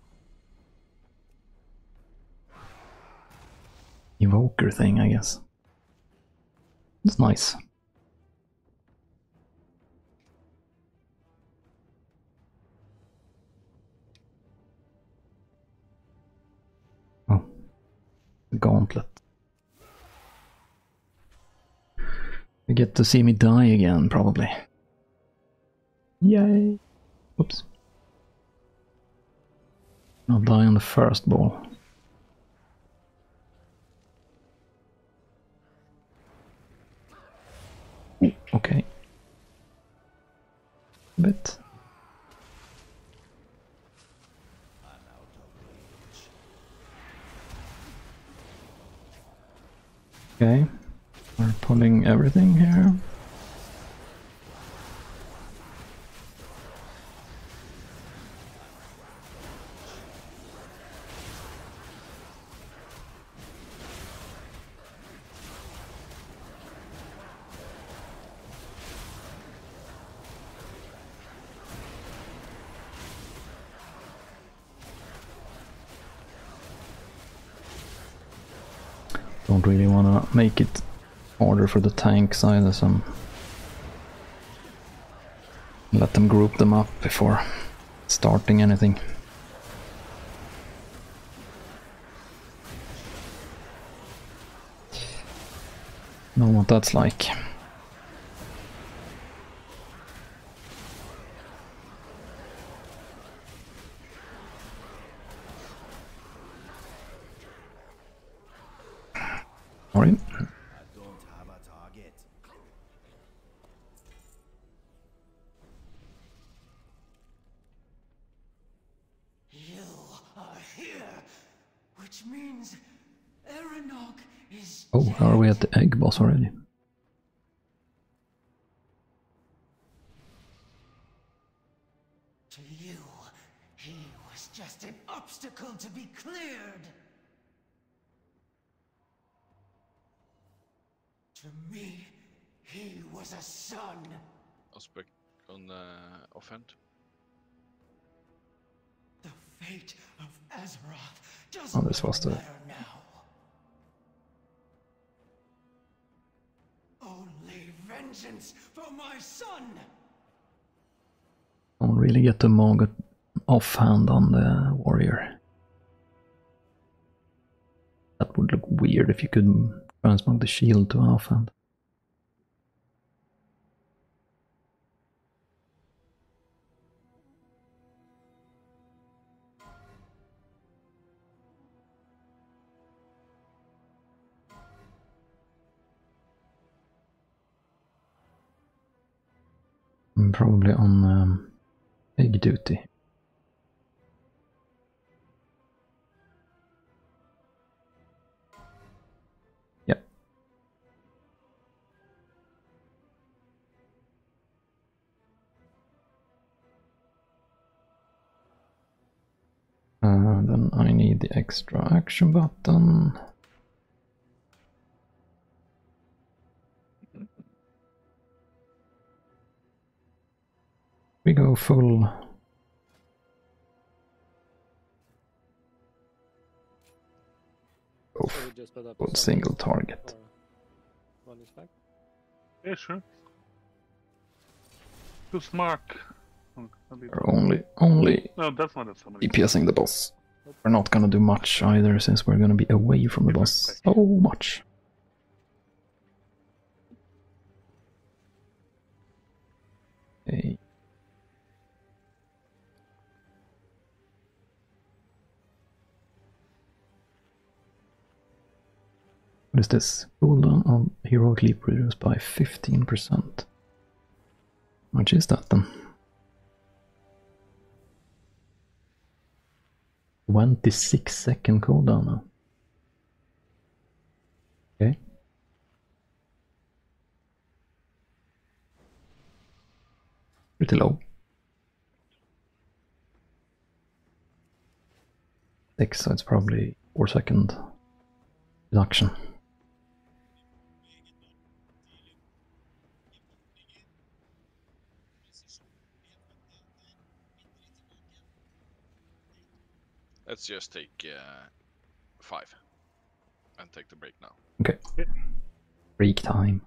A: Evoker thing, I guess. It's nice. Oh, the gauntlet. You get to see me die again, probably. Yay! Oops. I'll die on the first ball. Okay. A bit. Okay. We're pulling everything here. Don't really want to make it harder for the tanks either, so let them group them up before starting anything. Know what that's like. Alright.
I: You are here, which means Eranog is
A: Oh, are we at the egg boss already?
I: to you. He was just an obstacle to be cleared. To me, he was a son.
C: Aspect on uh, offhand.
I: The fate of Azeroth
A: Oh,
I: doesn't
A: this was the
I: matter now. Only vengeance for my son.
A: don't really get to mog offhand on the warrior. That would look weird if you could transmog the shield to offhand. I'm probably on um, egg duty. Yep. Uh, then I need the extra action button. go full. Go
L: So we just put up
A: full
L: some
A: single target.
L: or one is back.
B: Yeah, sure. Too smart. Oh, a bit.
A: We're only only
B: No, that's not a summon.
A: DPSing the boss. We're not gonna do much either, since we're gonna be away from the boss so much. Okay. What is this? Cooldown on heroic leap reduced by fifteen percent. How much is that then? twenty-six second cooldown now. Okay. Pretty low. Six, so it's probably four second reduction.
C: Let's just take uh, five and take the break now.
A: Okay. Break time.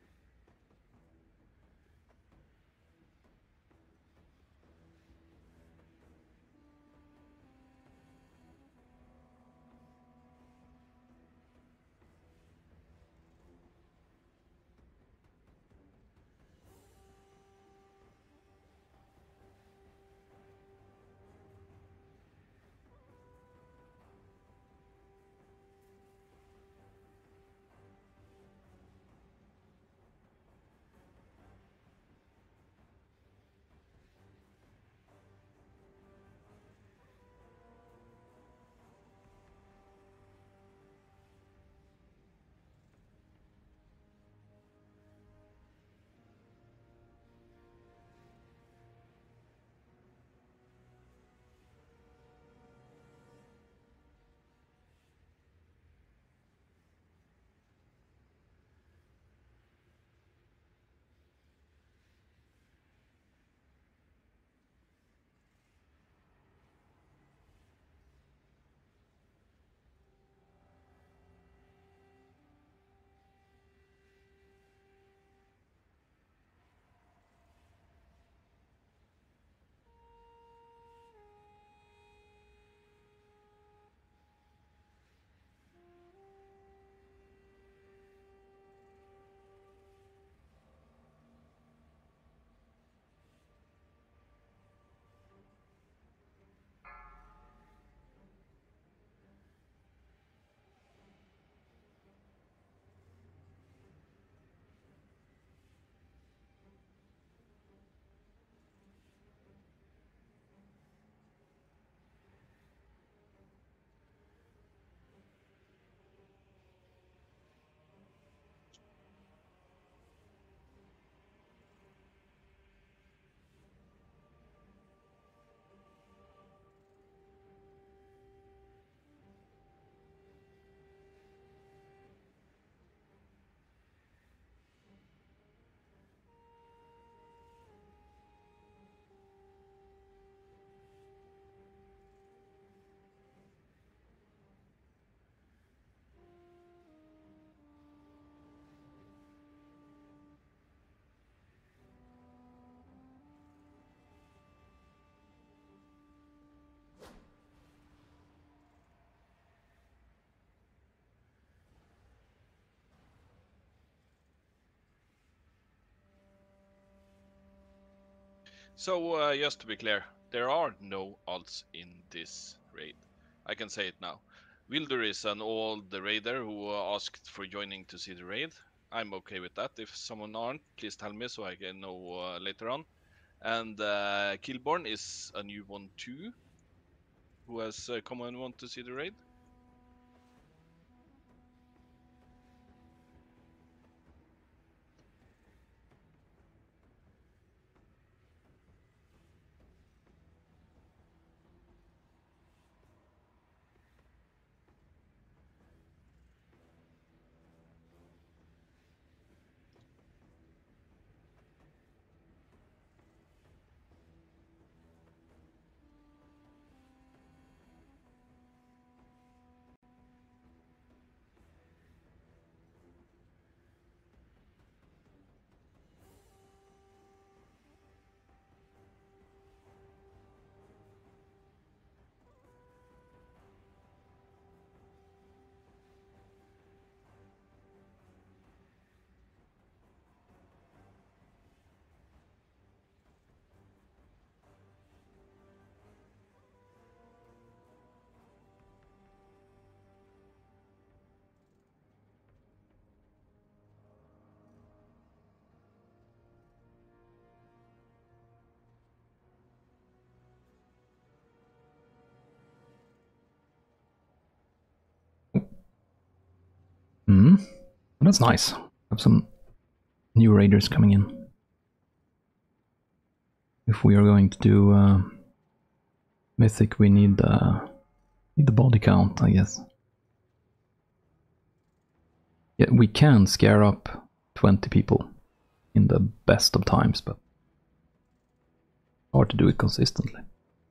C: So, uh, just to be clear, there are no alts in this raid. I can say it now. Wilder is an old raider who uh, asked for joining to see the raid. I'm okay with that. If someone aren't, please tell me so I can know uh, later on. And uh, Killborn is a new one too, who has uh, come and want to see the raid.
A: And that's nice. Have some new raiders coming in. If we are going to do uh, mythic, we need uh, need the body count, I guess. Yeah, we can scare up twenty people in the best of times, but hard to do it consistently.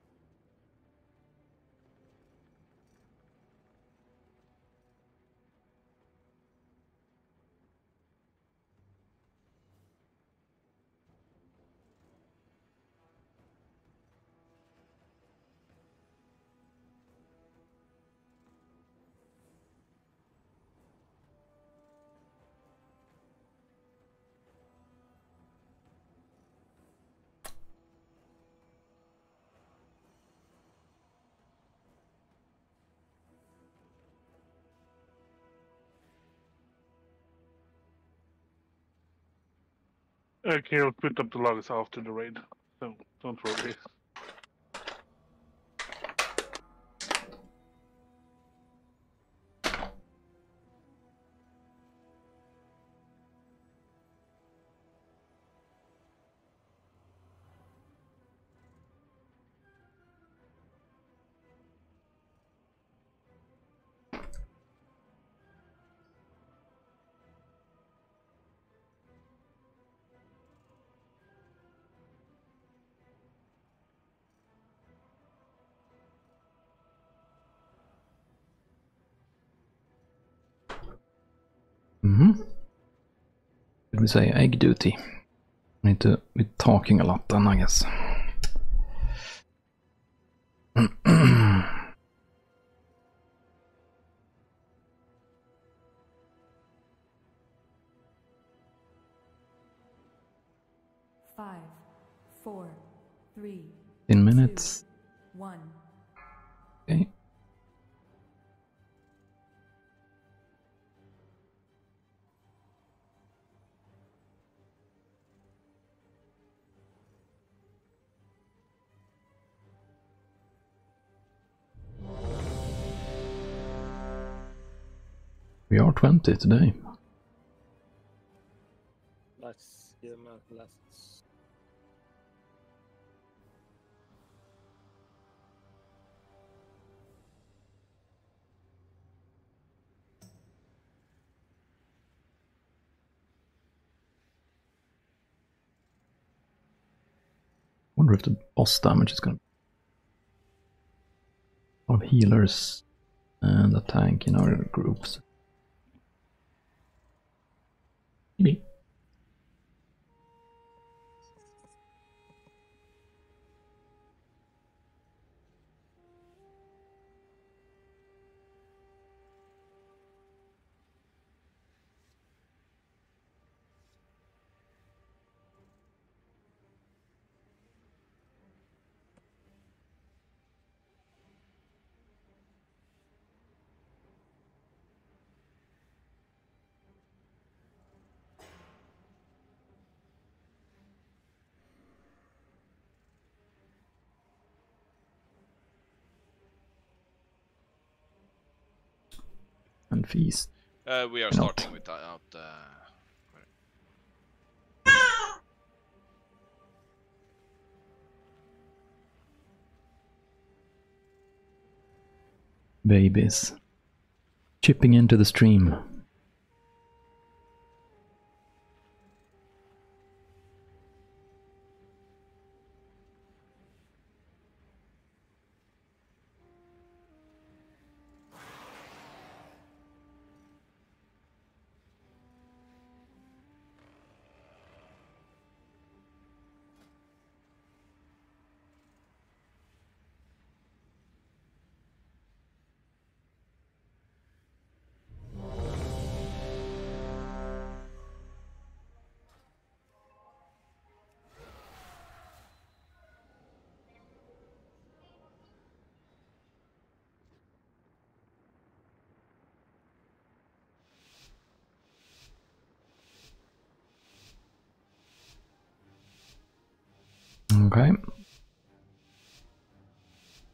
B: Okay, I'll put up the logs after the raid, so don't worry.
A: Mm-hmm. Did we say egg duty? I need to be talking a lot then, I guess.
M: Five, four, three,
A: In minutes.
M: two, one.
A: Okay. We are twenty today.
L: Let's give him a last.
A: Wonder if the boss damage is gonna. A lot of healers and a tank in our groups. Maybe. And feast.
C: Uh, we are
A: Not.
C: starting without. Uh,
A: Babies. Chipping into the stream. Okay.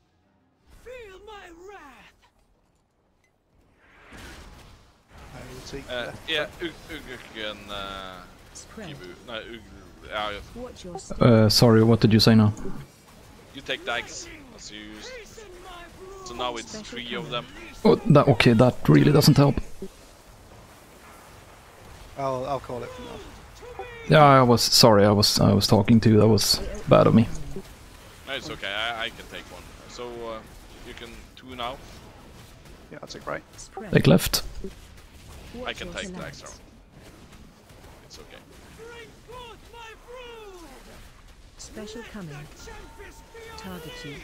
I: Feel my wrath.
C: it's
O: take
C: Uh,
O: left.
C: yeah, Ugg and uh, Kibu. No, Ugg. Yeah,
E: Watch your step.
A: Uh, sorry, what did you say now?
C: you take dags as you used. So now it's three of them.
A: Oh, that, okay, that really doesn't help.
O: I'll I'll call it from now.
A: Yeah, I was sorry. I was I was talking to. That was bad of me.
C: No, it's okay. I, I can take one. So uh, you can two now.
O: Yeah, I'll take right.
A: Take left.
C: I can take the extra one. It's okay.
E: Special coming. Target you.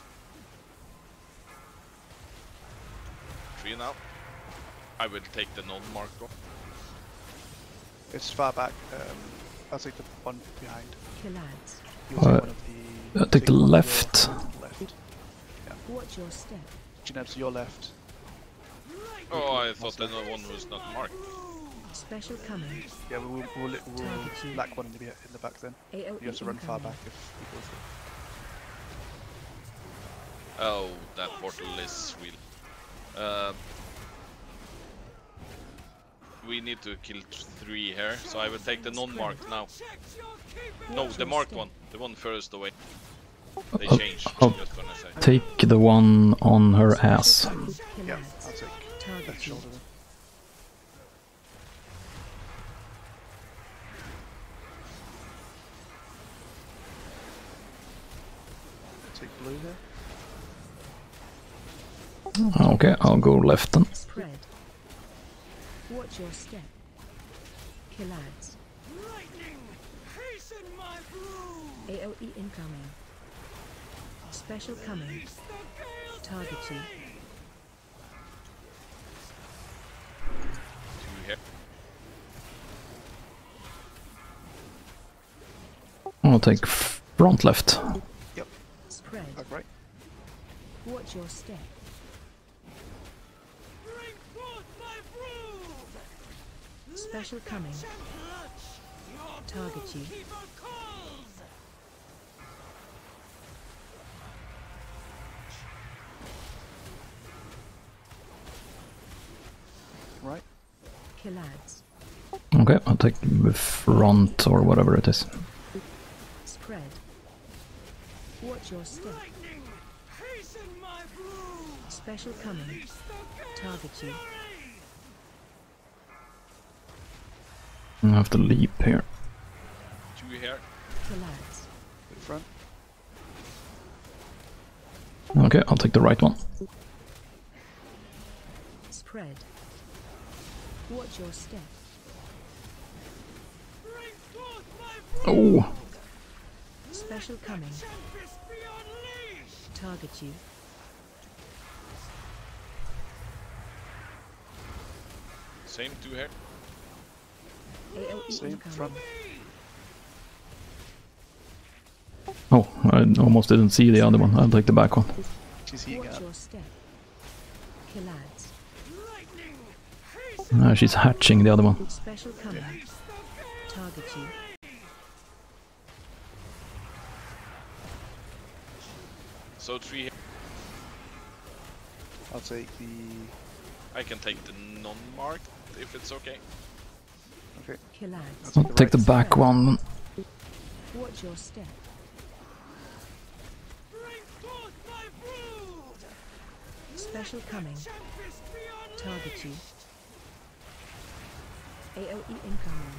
C: Three now. I will take the non-marked one.
O: It's far back. Um, I'll take the one behind.
E: Killads.
O: You'll take
A: Uh,
O: one of the.
A: uh, take the
O: one of your
A: left.
O: Left. Yeah.
E: Watch your step.
O: Gineb's to your left.
C: Oh, I thought the one was not marked.
E: Special coming.
O: Yeah, we'll we'll, we'll, we'll
E: Target you.
O: lack one in the in the back then.
E: A O E
O: You have to run far
E: incoming.
O: back if you go through.
C: Oh, that portal is real. Uh, we need to kill three here, so I will take the non-marked now. No, the marked one. The one first away. They
A: I'll-
C: changed,
A: I'll
C: just gonna say.
A: take the one on her ass.
O: Yeah, I'll take left shoulder then. Take blue here.
A: Okay, I'll go left then.
E: Spread. Watch your step. Killads. A O E incoming. Special coming. Target you.
C: Two here.
A: I'll take front left.
O: Yep.
E: Spread.
O: Back right.
E: Watch your step. Special coming. Target you.
O: Right.
E: Killads.
A: Okay, I'll take the front or whatever it is.
E: Spread. Watch your step. Special coming. Target you.
A: I have to leap here.
C: Two here.
E: Killads.
O: In front.
A: Okay, I'll take the right one.
E: Spread. Watch your step.
A: Oh,
E: Special coming. Target you.
C: Same two here.
E: A O E
O: Same
E: incoming.
O: front.
A: oh, I almost didn't see the other one. I'll take the back one.
O: She's heating
E: Watch
O: up.
E: your step. Killads.
A: Uh, she's hatching the other one.
E: Special coming. Target you.
C: So three here.
O: I'll take the.
C: I can take the non-marked if it's okay.
O: Okay.
E: Killads.
A: I'll take the back one.
E: Watch your step. Special coming. Target you. A O E incoming.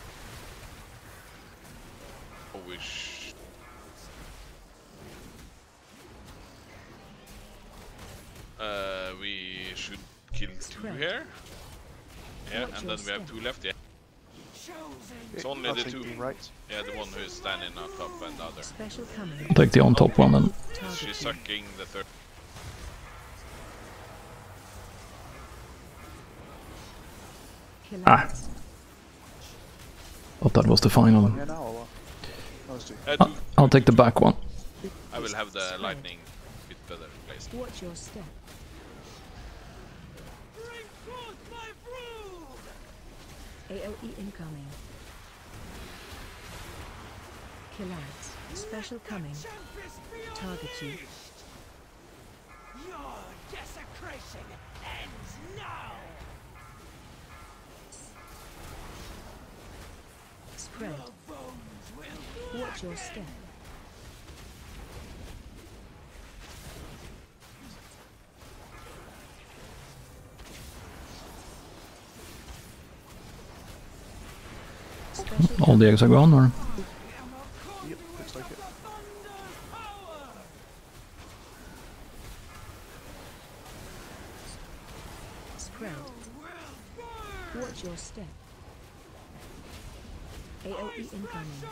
C: Oh, we sh Uh, we should kill two here. Yeah, and then we have two left, yeah. It's only
O: I'll
C: the
O: take
C: two.
O: the right.
C: Yeah, the one who is standing on top and the other.
E: Special coming.
A: I'll take the on top one then.
C: She's sucking the third.
A: Ah. Thought that was the final
O: Yeah,
A: one.
O: now or what? Those two.
C: Uh,
A: I'll,
C: two.
A: I'll take the back one.
C: I will have the lightning bit better placed.
E: Watch your step. A O E incoming. Killads. Special coming. Target you.
I: Your desecration ends now.
E: Spread. Watch your step.
A: All the eggs are gone, or?
O: Yep, looks like it.
E: Spread. Watch your step. A O E incoming.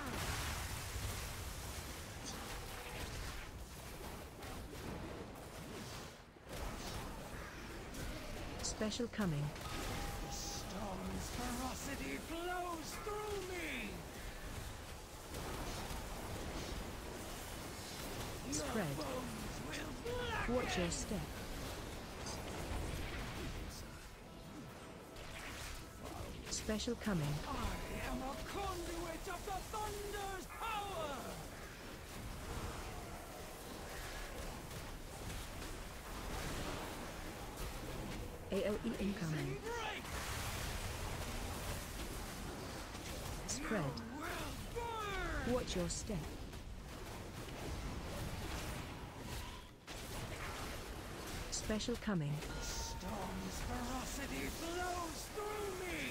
E: Special coming.
I: The storm's ferocity flows through me.
E: Spread. Watch your step. Special coming.
I: I am a conduit of the thunder's power.
E: A O E incoming. Spread. Watch your step. Special coming.
I: The storm's ferocity flows through me.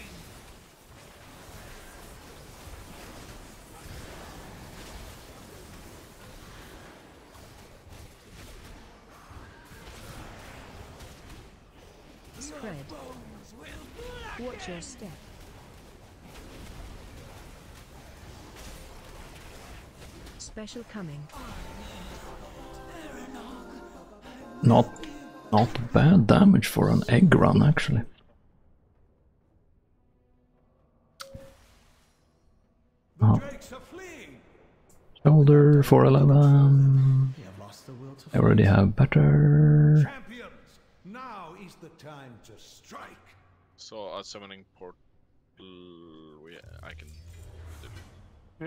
E: Spread. Watch your step. Special coming.
A: Not, not bad damage for an egg run, actually. Oh. Shoulder four eleven. I already have better.
F: Champions, now is the time to strike.
C: So a summoning portal, we I can do.
O: Yep.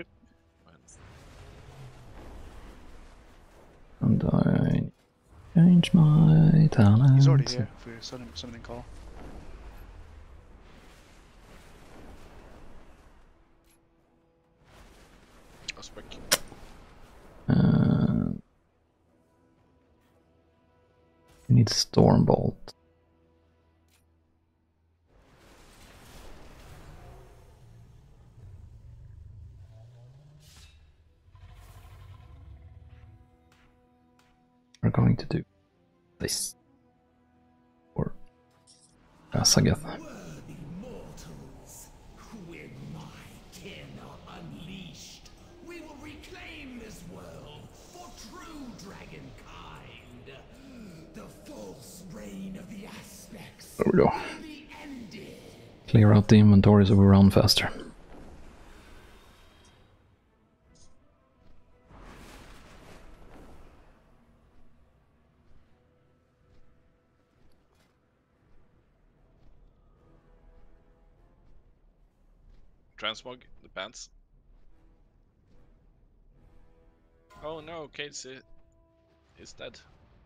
A: And I change my talent.
O: He's already here for your summoning, summoning call.
C: A spec.
A: Uh, we need Stormbolt. We're going to do this. Or yes, I guess.
I: Worthy mortals, when my kin are unleashed, we will reclaim this world for true dragonkind. The false reign of the aspects
A: There we go.
I: will be ended.
A: Clear out the inventory so we run faster.
C: Transmog, the pants. Oh no, Kate's uh, is dead.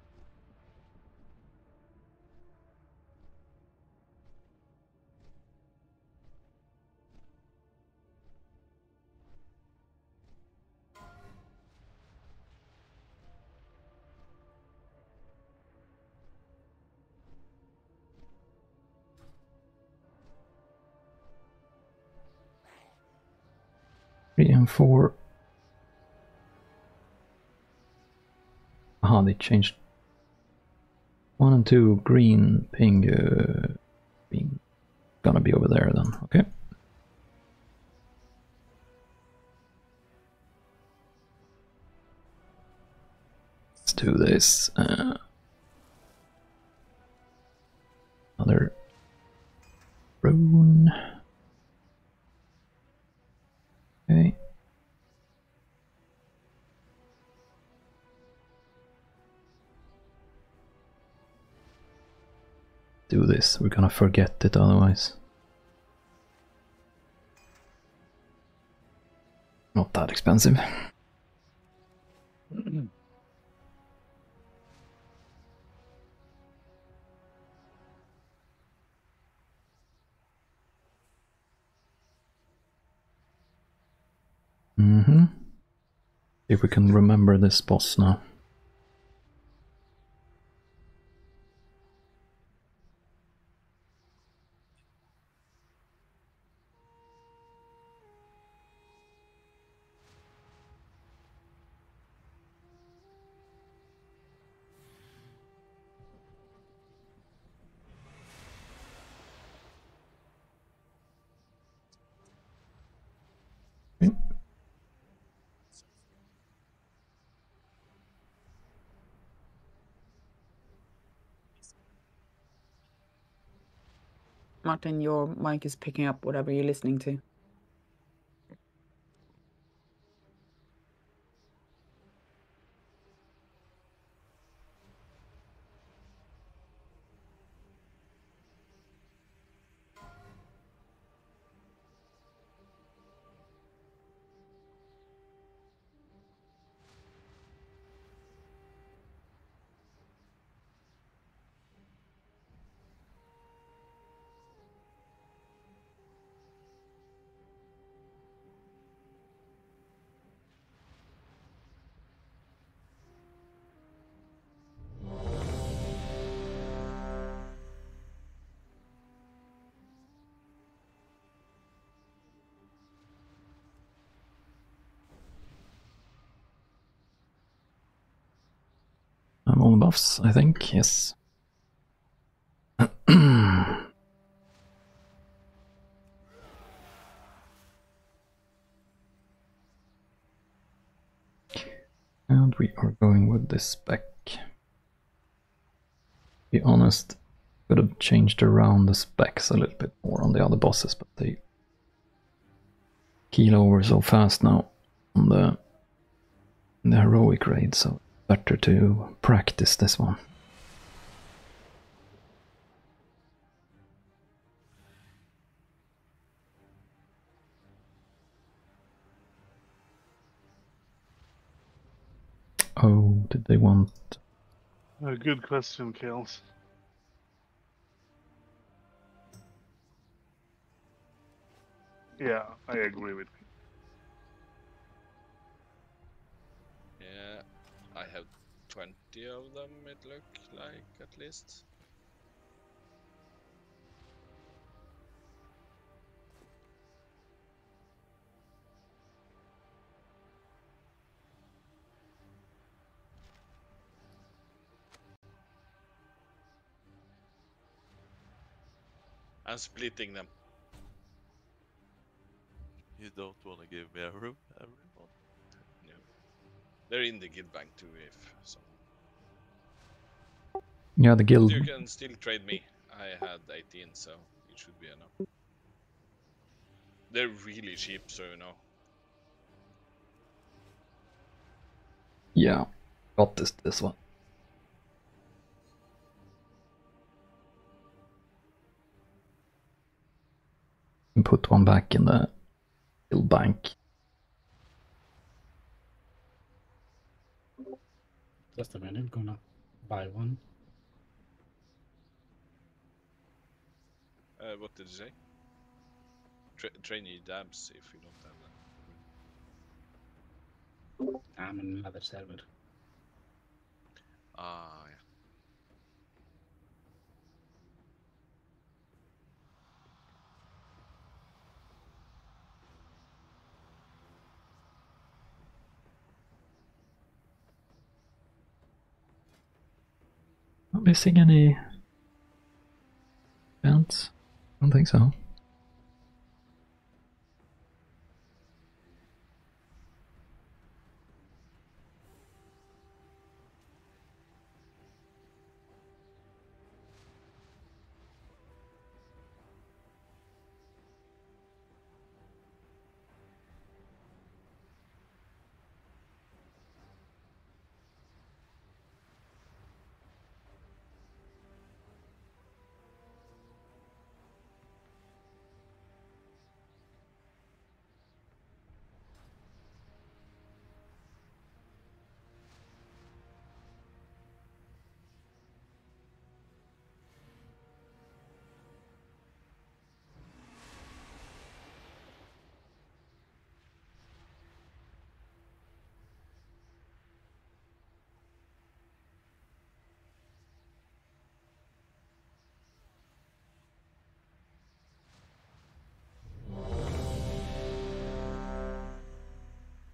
A: Three and four. Aha, they changed. One and two, green, pink, uh, green. Gonna be over there then, okay. Let's do this. Uh, another rune. Okay. Do this, we're gonna forget it otherwise. Not that expensive. Mm-hmm. If we can remember this boss now.
P: Martin, your mic is picking up whatever you're listening to.
A: I'm all the buffs, I think, yes. And we are going with this spec. To be honest, could have changed around the specs a little bit more on the other bosses, but they keel over so fast now on the, the heroic raid, so better to practice this one. Oh, did they want...
B: A good question, Kales. Yeah, I agree with you.
C: Yeah, I have twenty of them, it look like, at least. I'm splitting them.
Q: You don't want to give me a room, everyone?
C: No. They're in the guild bank too, if someone...
A: Yeah, the guild...
C: But you can still trade me. I had eighteen, so it should be enough. They're really cheap, so you know.
A: Yeah, got this, this one. And put one back in the guild bank.
L: Just a minute, gonna buy one.
C: Uh, what did you say? Tra trainee dabs if you don't have that.
L: I'm in another server.
C: Ah, yeah.
A: Not missing any events? I don't think so.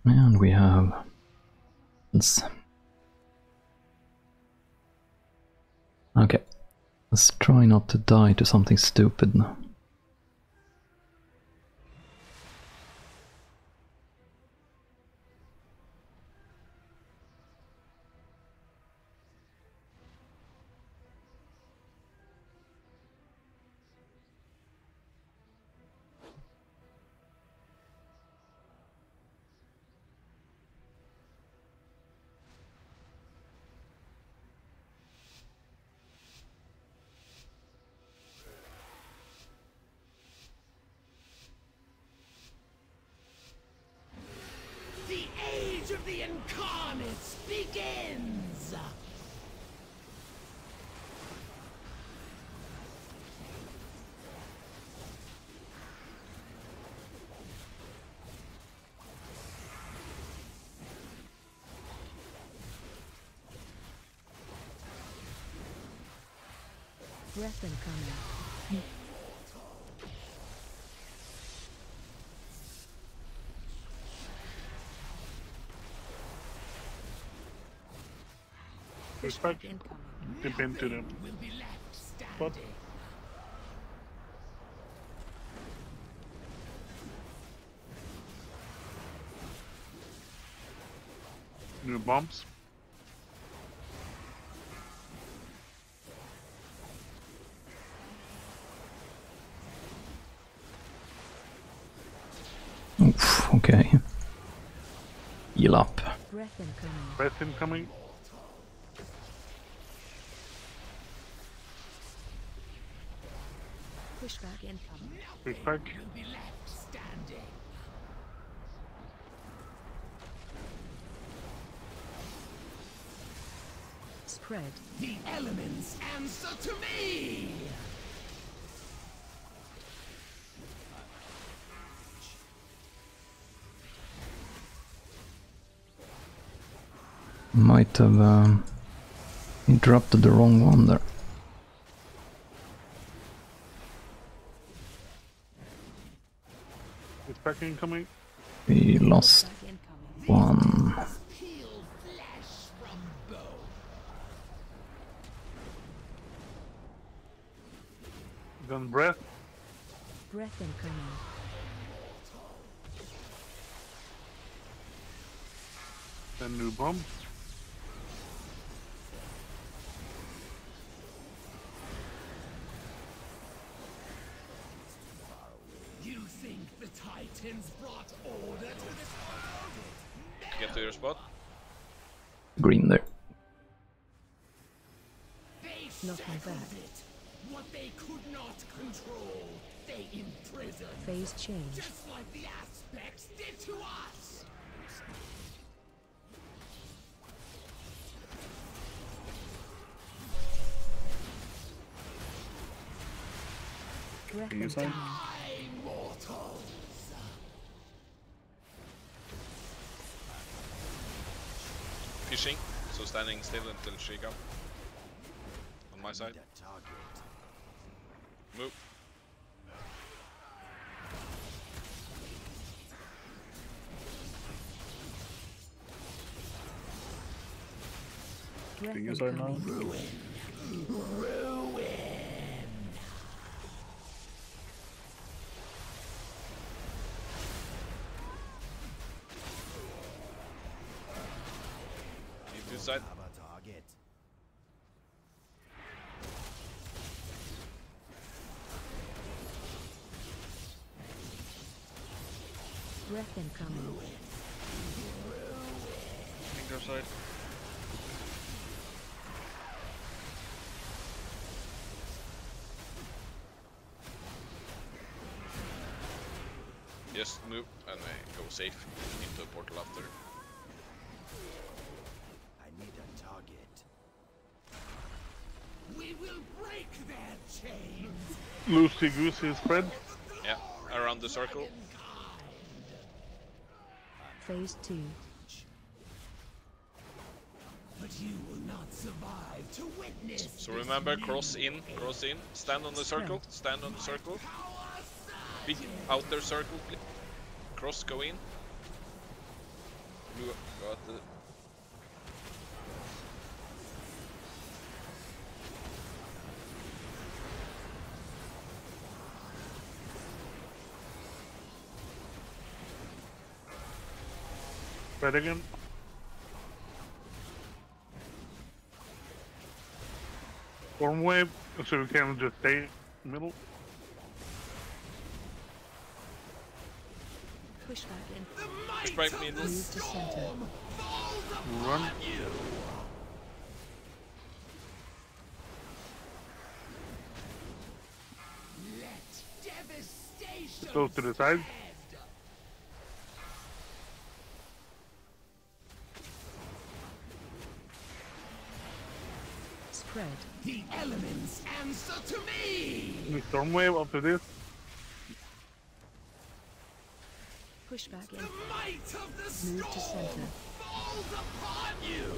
A: And we have... Let's... Okay. Let's try not to die to something stupid now.
I: The age of the Incarnates begins!
E: Breath incoming.
B: Respect. Dip into them. But new bombs.
A: Oof, okay. Heal up.
E: Breath incoming.
B: Breath incoming.
E: Pushback incoming.
B: Pushback.
E: Spread.
I: The elements answer to me!
A: Might have um, interrupted the wrong one there.
B: Pushback incoming.
A: We lost one.
B: Then breath.
E: Breath incoming.
B: Then new bomb.
I: You think the Titans brought order to this world?
C: Get to your spot.
A: Green there.
I: They
E: Nothing
I: stifled
E: back.
I: it. What they could not control, they imprisoned.
E: Phase change.
I: Just like the aspects did to us.
E: Breath
K: Can you sign?
I: Die, mortals.
C: Fishing, so standing still until she comes. On my side. Move.
E: Breath
K: Can you sign now?
E: incoming.
I: Ruin.
C: Need to side.
E: Breath incoming.
C: Finger side. Just move and uh, go safe into the portal after.
I: I need a target. We will break their chains.
B: Loosey goosey spread.
C: Yeah, around the circle.
E: Phase two.
I: But you will not survive to witness.
C: So remember, cross in, cross in, stand on the circle, stand on the circle. Big outer circle, please. Cross, go in. Blue got the
B: Red again. Storm wave, so we can just stay in the middle.
E: Push back in.
C: push back me in
E: Move to center.
B: Run.
I: Let devastation
B: Close to the side.
E: Spread.
I: The elements answer to me.
B: New storm wave after this.
E: Push back in.
I: The might of the
E: Move to
I: storm
E: center.
I: falls upon you.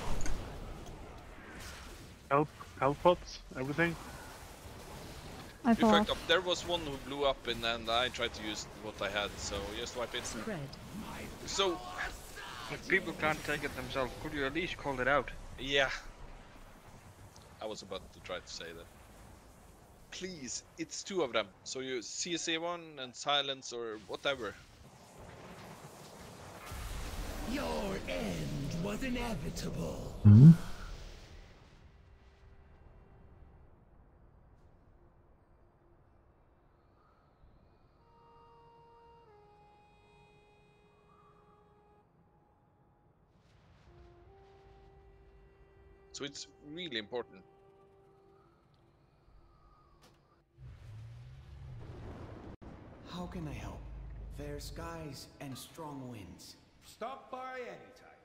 B: Health, health pots, everything.
N: I
C: You
N: thought.
C: fucked up. There was one who blew up and then I tried to use what I had, so just wipe it.
E: Spread.
C: So,
R: If people can't take it themselves, could you at least call it out?
C: yeah. I was about to try to say that. Please, it's two of them. So you C S A one and silence or whatever.
I: Your end was inevitable.
A: Hmm?
C: So it's really important.
G: How can I help? Fair skies and strong winds.
F: Stop by anytime.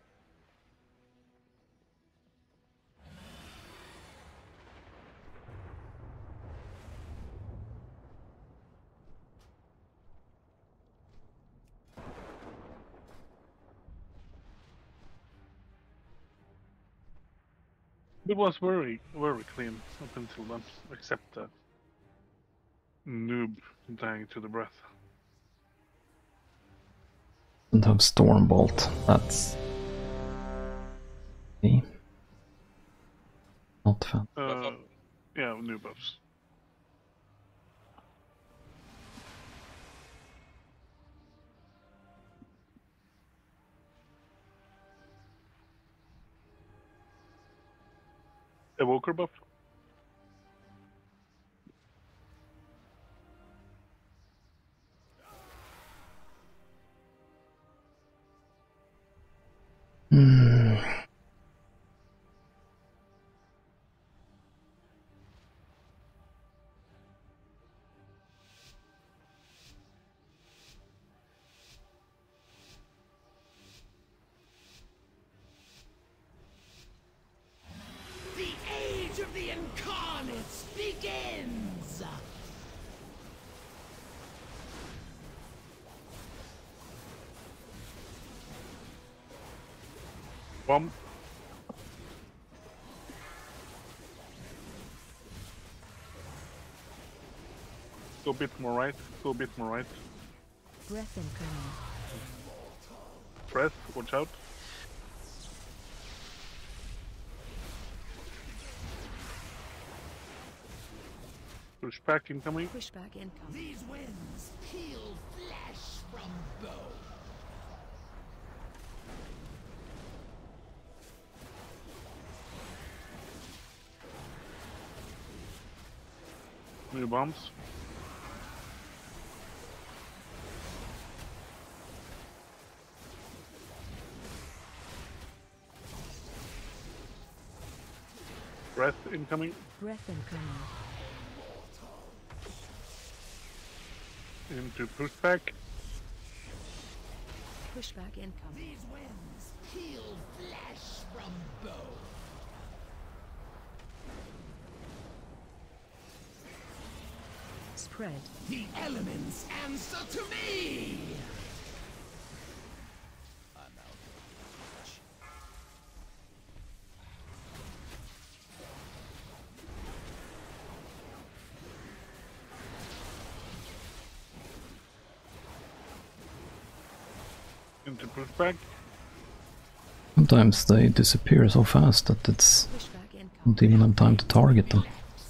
B: It was very, very clean up until then, except that noob dying to the breath.
A: Don't have Stormbolt. That's okay. Not fun.
B: Uh, yeah, new buffs. Evoker buff.
A: Hmm.
I: The age of the Incarnates begins.
B: Bomb. Go a bit more right. Go a bit more right.
E: Breath incoming.
B: Press. Watch out. Push back incoming.
E: Push back incoming.
I: These winds peel flesh from bone.
B: New bombs. Breath incoming.
E: Breath incoming.
B: Into pushback.
E: Push back incoming.
I: These winds peel flesh from bone.
E: Spread.
I: The elements answer to me.
G: I'm out.
B: Into pushback.
A: Sometimes they disappear so fast that it's not even have time to target them.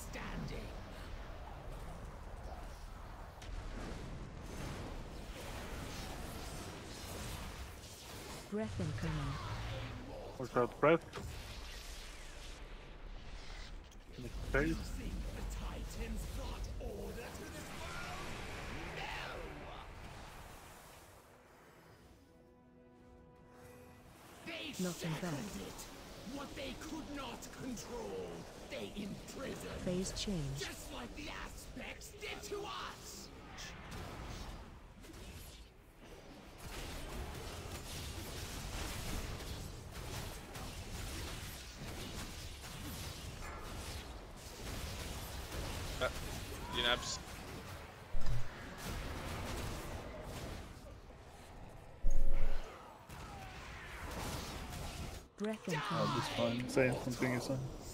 E: Breath incoming.
B: What's that breath? Phase?
E: Nothing back.
I: What they could not control, they imprisoned.
E: Phase change.
I: Just like the aspects did to us.
C: Uh, Unabs.
E: Breath incoming.
S: I'll just fine. Say something is on.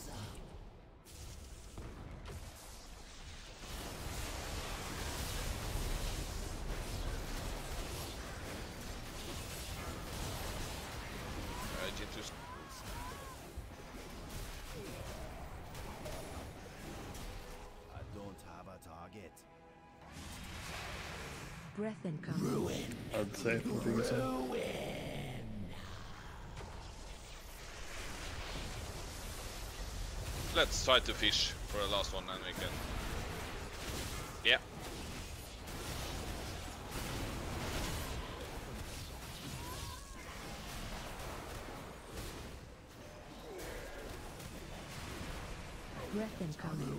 C: Uh, G two.
T: I don't have a target.
E: Breath incoming.
I: Ruin.
S: I'd say something is on.
C: Let's try to fish for the last one and we can... Yeah.
E: Breath incoming.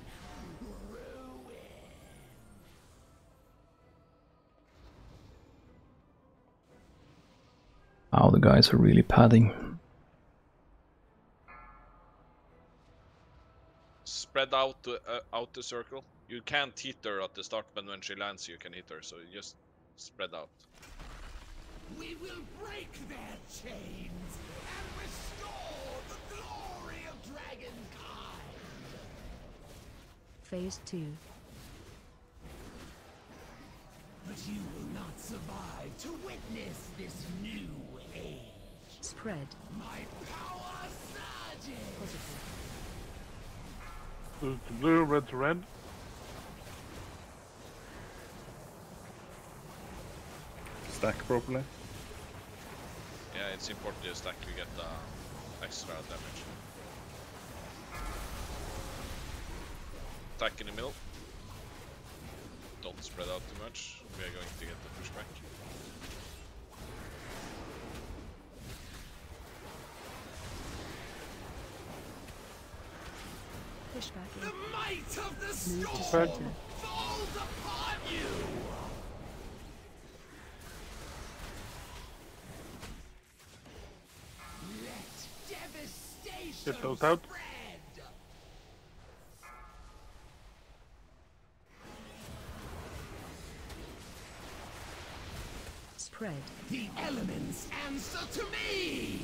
A: Wow, the guys are really padding.
C: Spread out to, uh, out the circle. You can't hit her at the start, but when she lands you can hit her, so you just spread out.
I: We will break their chains and restore the glory of Dragonkind.
E: Phase two.
I: But you will not survive to witness this new age.
E: Spread.
I: My power surges.
E: Positive.
B: Blue to blue, red to red.
S: Stack properly.
C: Yeah, it's important to stack to get the extra damage. Attack in the middle. Don't spread out too much. We are going to get the pushback.
E: Push back in.
I: The might of the
E: Move to
I: storm
E: center.
I: falls upon you. Let devastation
B: Get those out.
I: spread.
E: Spread.
I: The elements answer to me.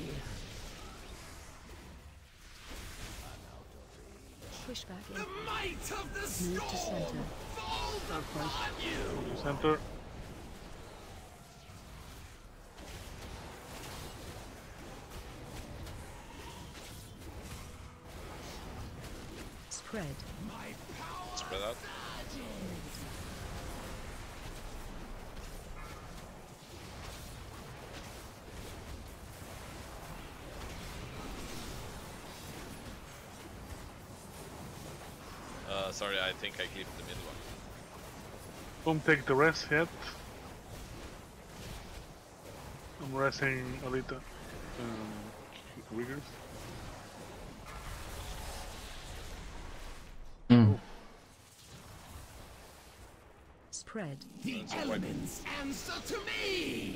E: Push back in.
I: The might of the
E: Move to
I: storm
E: center.
I: falls upon you.
B: Center.
E: Spread.
I: My power
C: Spread out.
I: surges.
C: Uh, sorry, I think I clipped the middle one.
B: Don't take the rest yet. I'm resting Alita. Um, Wiggers.
A: Mm.
E: Spread.
I: The elements answer to me.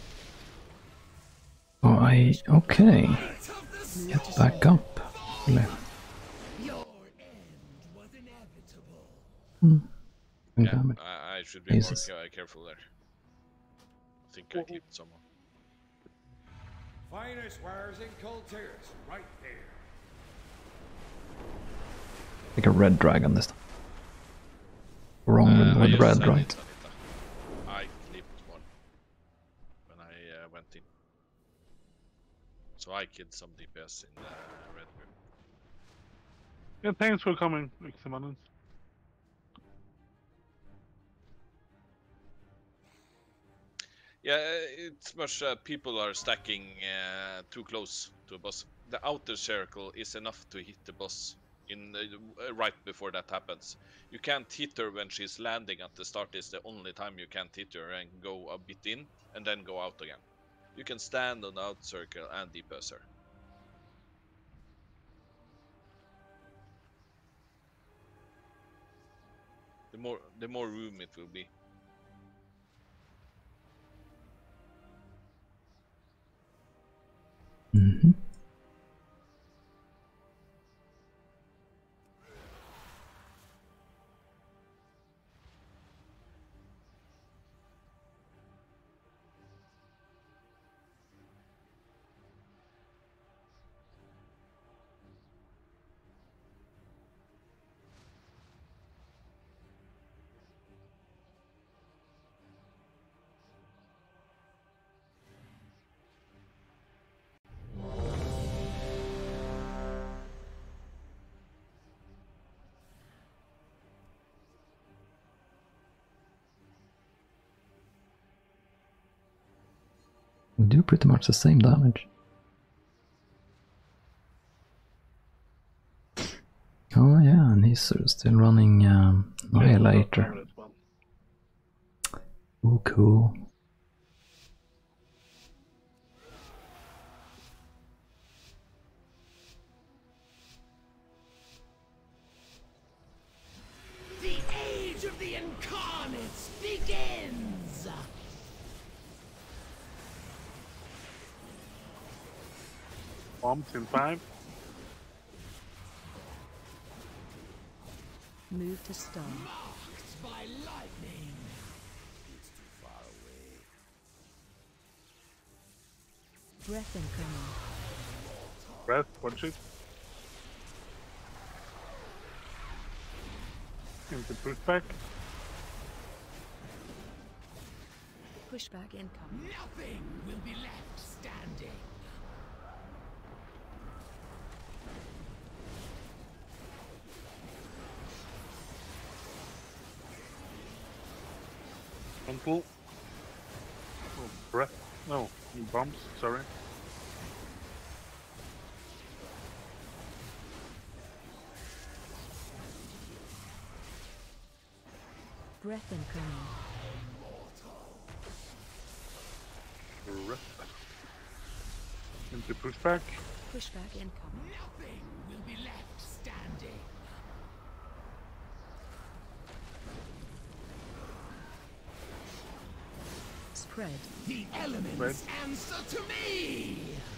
A: Oh, I... okay. Get back up. Really.
I: Your end was inevitable.
A: Hmm.
C: Yeah,
A: Damage.
C: I, I should be
A: Jesus.
C: more ca- careful there. I think I clipped someone.
F: Finest wares in Colteris, right there.
A: Like a red dragon this time. Wrong
C: Uh, I
A: with
C: just
A: red,
C: said
A: right?
C: it, Anita. I clipped one when I uh, went in. So killed some D P S in the red group.
B: Yeah, thanks for coming, Examinants.
C: Yeah, it's much uh, people are stacking uh, too close to a boss. The outer circle is enough to hit the boss in uh, right before that happens. You can't hit her when she's landing at the start. Is the only time you can't hit her and go a bit in and then go out again. You can stand on the outer circle and D P S her. The more the more room it will be.
A: Mm-hmm. We do pretty much the same damage. Oh yeah, and he's uh, still running um, Annihilator. Oh, cool.
I: The age of the Incarnates begins!
B: Bombs in five.
E: Move to stun.
I: Marked by lightning. It's too far away.
E: Breath incoming.
B: Breath, watch it. Into pushback.
E: Pushback incoming.
I: Nothing will be left standing.
B: Uncle. Oh, breath. No, bombs, sorry.
E: Breath incoming.
B: Breath. Into pushback.
E: Pushback incoming.
I: Nothing will be left standing.
E: Spread.
I: The elements
B: Spread.
I: answer to me!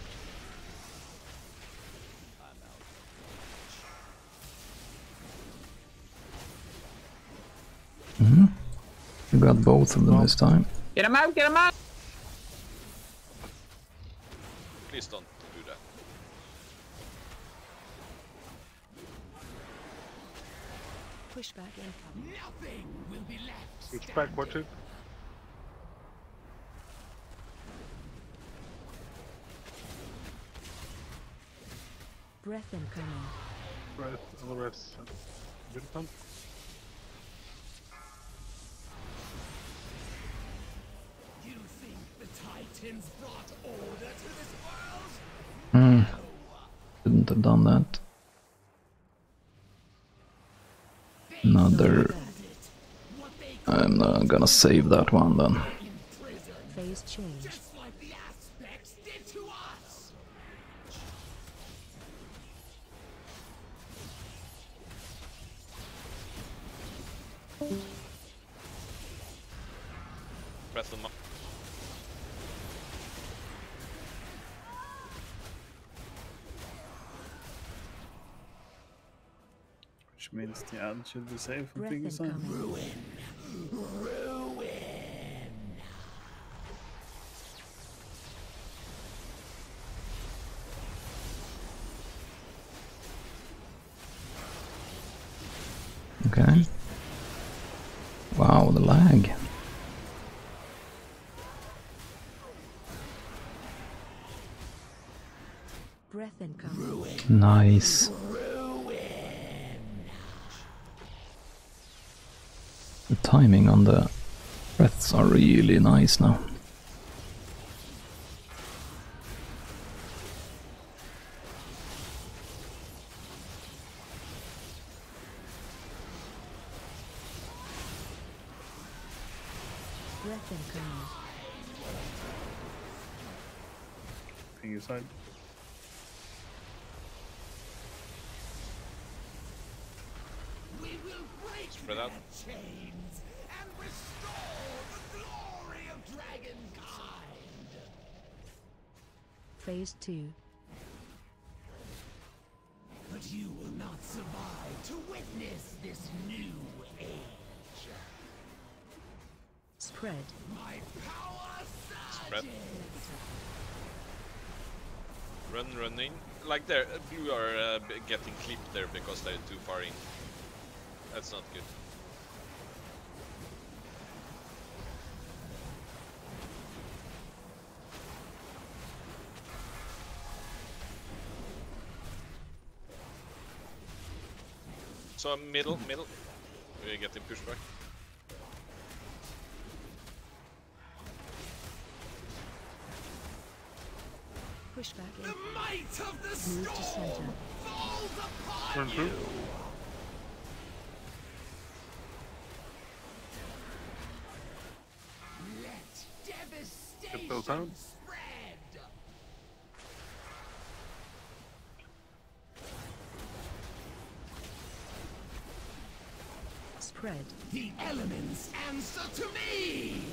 A: Mm-hmm. You got both of them this time.
P: Get him out! Get him out!
C: Please don't do that.
E: Pushback incoming.
I: Nothing will be left
B: Pushback, watch it.
E: Breath incoming.
B: Breath, otherwise. Wilton.
I: You think the Titans brought order to this world?
A: Hmm. Shouldn't have done that. Another. I'm not gonna save that one then.
E: Phase change.
I: Just like the aspects did to us.
C: Breath them up.
S: Which means the ad should be safe from
E: Breath
S: being assigned.
I: Ruin. Ruin.
A: Okay. Wow, the lag. Nice. The timing on the breaths are really nice now.
E: Breath incoming.
S: Ping aside.
I: We will break
C: Spread out.
I: their chains and restore the glory of dragonkind.
E: Phase two.
I: But you will not survive to witness this new age.
E: Spread.
I: My power
C: Spread.
I: surges.
C: Run, running. Like they're blue are uh, b- getting clipped there because they're too far in. That's not good. So middle, middle. We're getting pushback.
E: Push back in.
I: The might of the
E: Move to
I: storm
E: center.
I: falls upon
B: Turn
I: you.
B: through.
I: Let
B: Get those out.
I: devastation spread.
E: Spread.
I: The elements answer to me.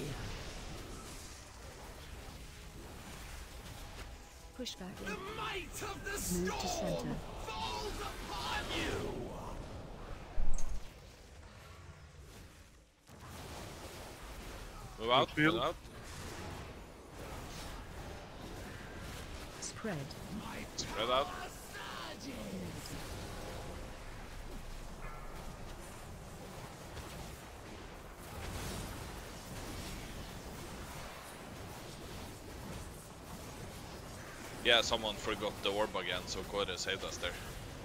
E: Push back
I: The
E: in.
I: might of the
E: Move to
I: storm
E: center.
I: falls upon you.
C: Move out,
B: Field.
C: move out.
E: Spread.
C: Spread out.
I: Surges.
C: Yeah, someone forgot the orb again, so Kore saved us there.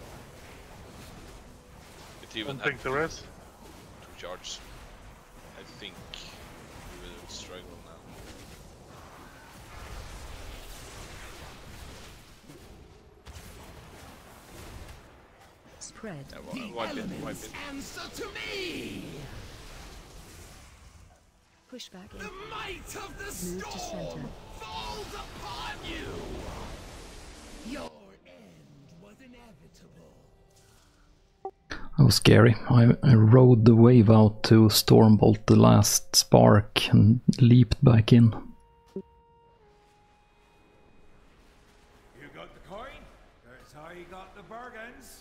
C: It even
B: Don't
C: had
B: take the rest.
C: two charge. I think we will struggle now.
E: Spread.
C: Yeah,
I: The
C: wi- wipe it, wipe
I: elements
C: it.
I: answer to me.
E: Push back in.
I: The might of the
E: Move to
I: storm
E: center.
I: falls upon you. Your end was inevitable.
A: That was scary. I, I rode the wave out to Stormbolt the last spark and leaped back in.
I: You got the coin? That's how you got the bargains.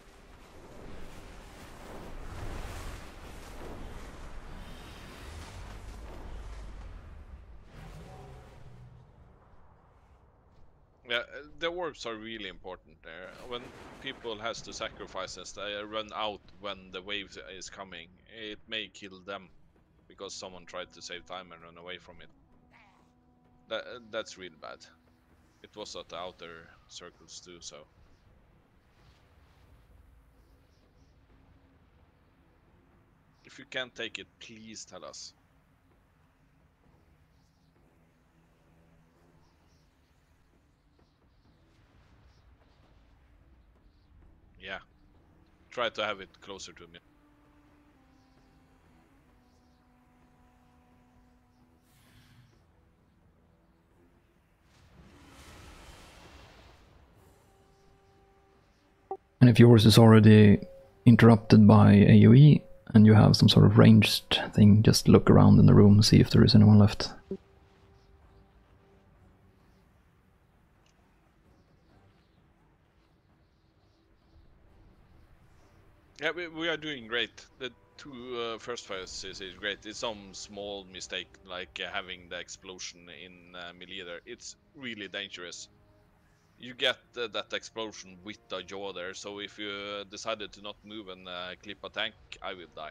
C: Yeah, uh, the orbs are really important there. When people has to sacrifices, they run out when the wave is coming. It may kill them because someone tried to save time and run away from it. That uh, that's really bad. It was at the outer circles too, so. If you can't take it, please tell us. Yeah. Try to have it closer to me.
A: And if yours is already interrupted by AoE and you have some sort of ranged thing, just look around in the room and see if there is anyone left.
C: Yeah, we, we are doing great. The two uh, first fights is, is great. It's some small mistake, like uh, having the explosion in uh, melee there. It's really dangerous. You get uh, that explosion with the jaw there, so if you uh, decided to not move and uh, clip a tank, I will die.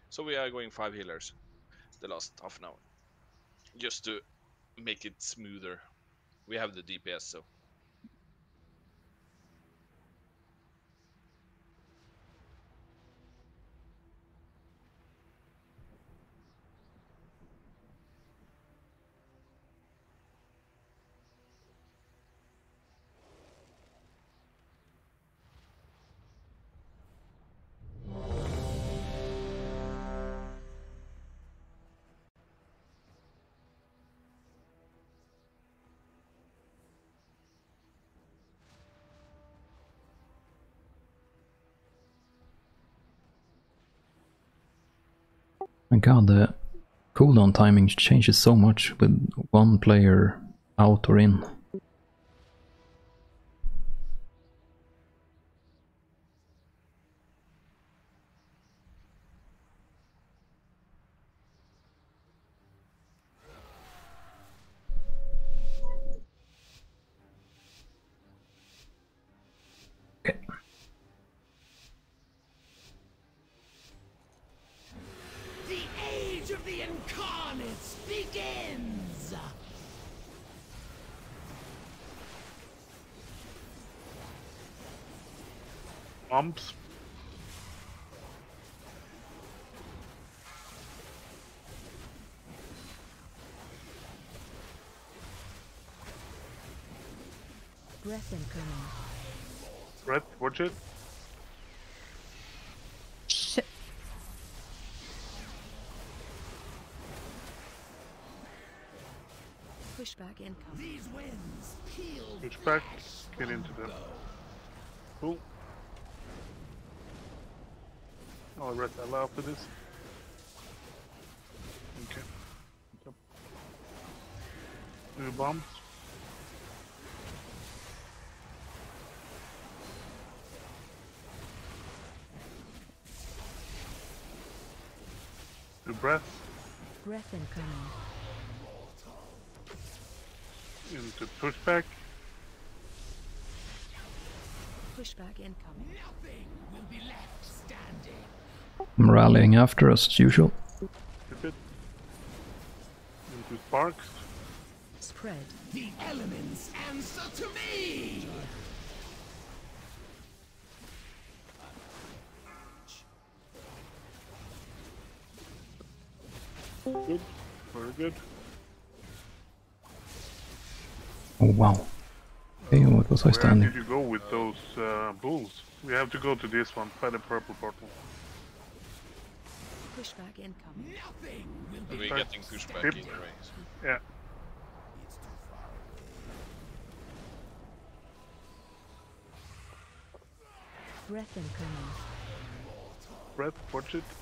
C: So we are going five healers the last half an hour, just to make it smoother. We have the D P S, so.
A: My god, the cooldown timing changes so much with one player out or in.
I: The age of the Incarnates begins!
B: Bumps.
E: Breath incoming.
B: Brett, watch it.
N: Shit.
E: Pushback incoming.
I: These winds peel
B: Switch back, get into them. Cool. I'll rest allow for this. Okay. Yep. Two bombs. Two breaths.
E: Breath incoming.
B: Into pushback.
E: Pushback incoming.
I: Nothing will be left standing.
A: I'm rallying after us as usual.
B: Keep it. Into sparks.
E: Spread.
I: The elements answer to me!
B: Good. Very good.
A: Oh wow. Hey, what was I
B: Where
A: standing?
B: did you go with those uh, bulls? We have to go to this one, by the purple portal.
E: Pushback incoming.
I: Nothing will
C: We're
I: be
C: getting pushed back
B: Yep.
C: either way. So.
B: Yeah.
E: Breath incoming.
B: Brett, watch it.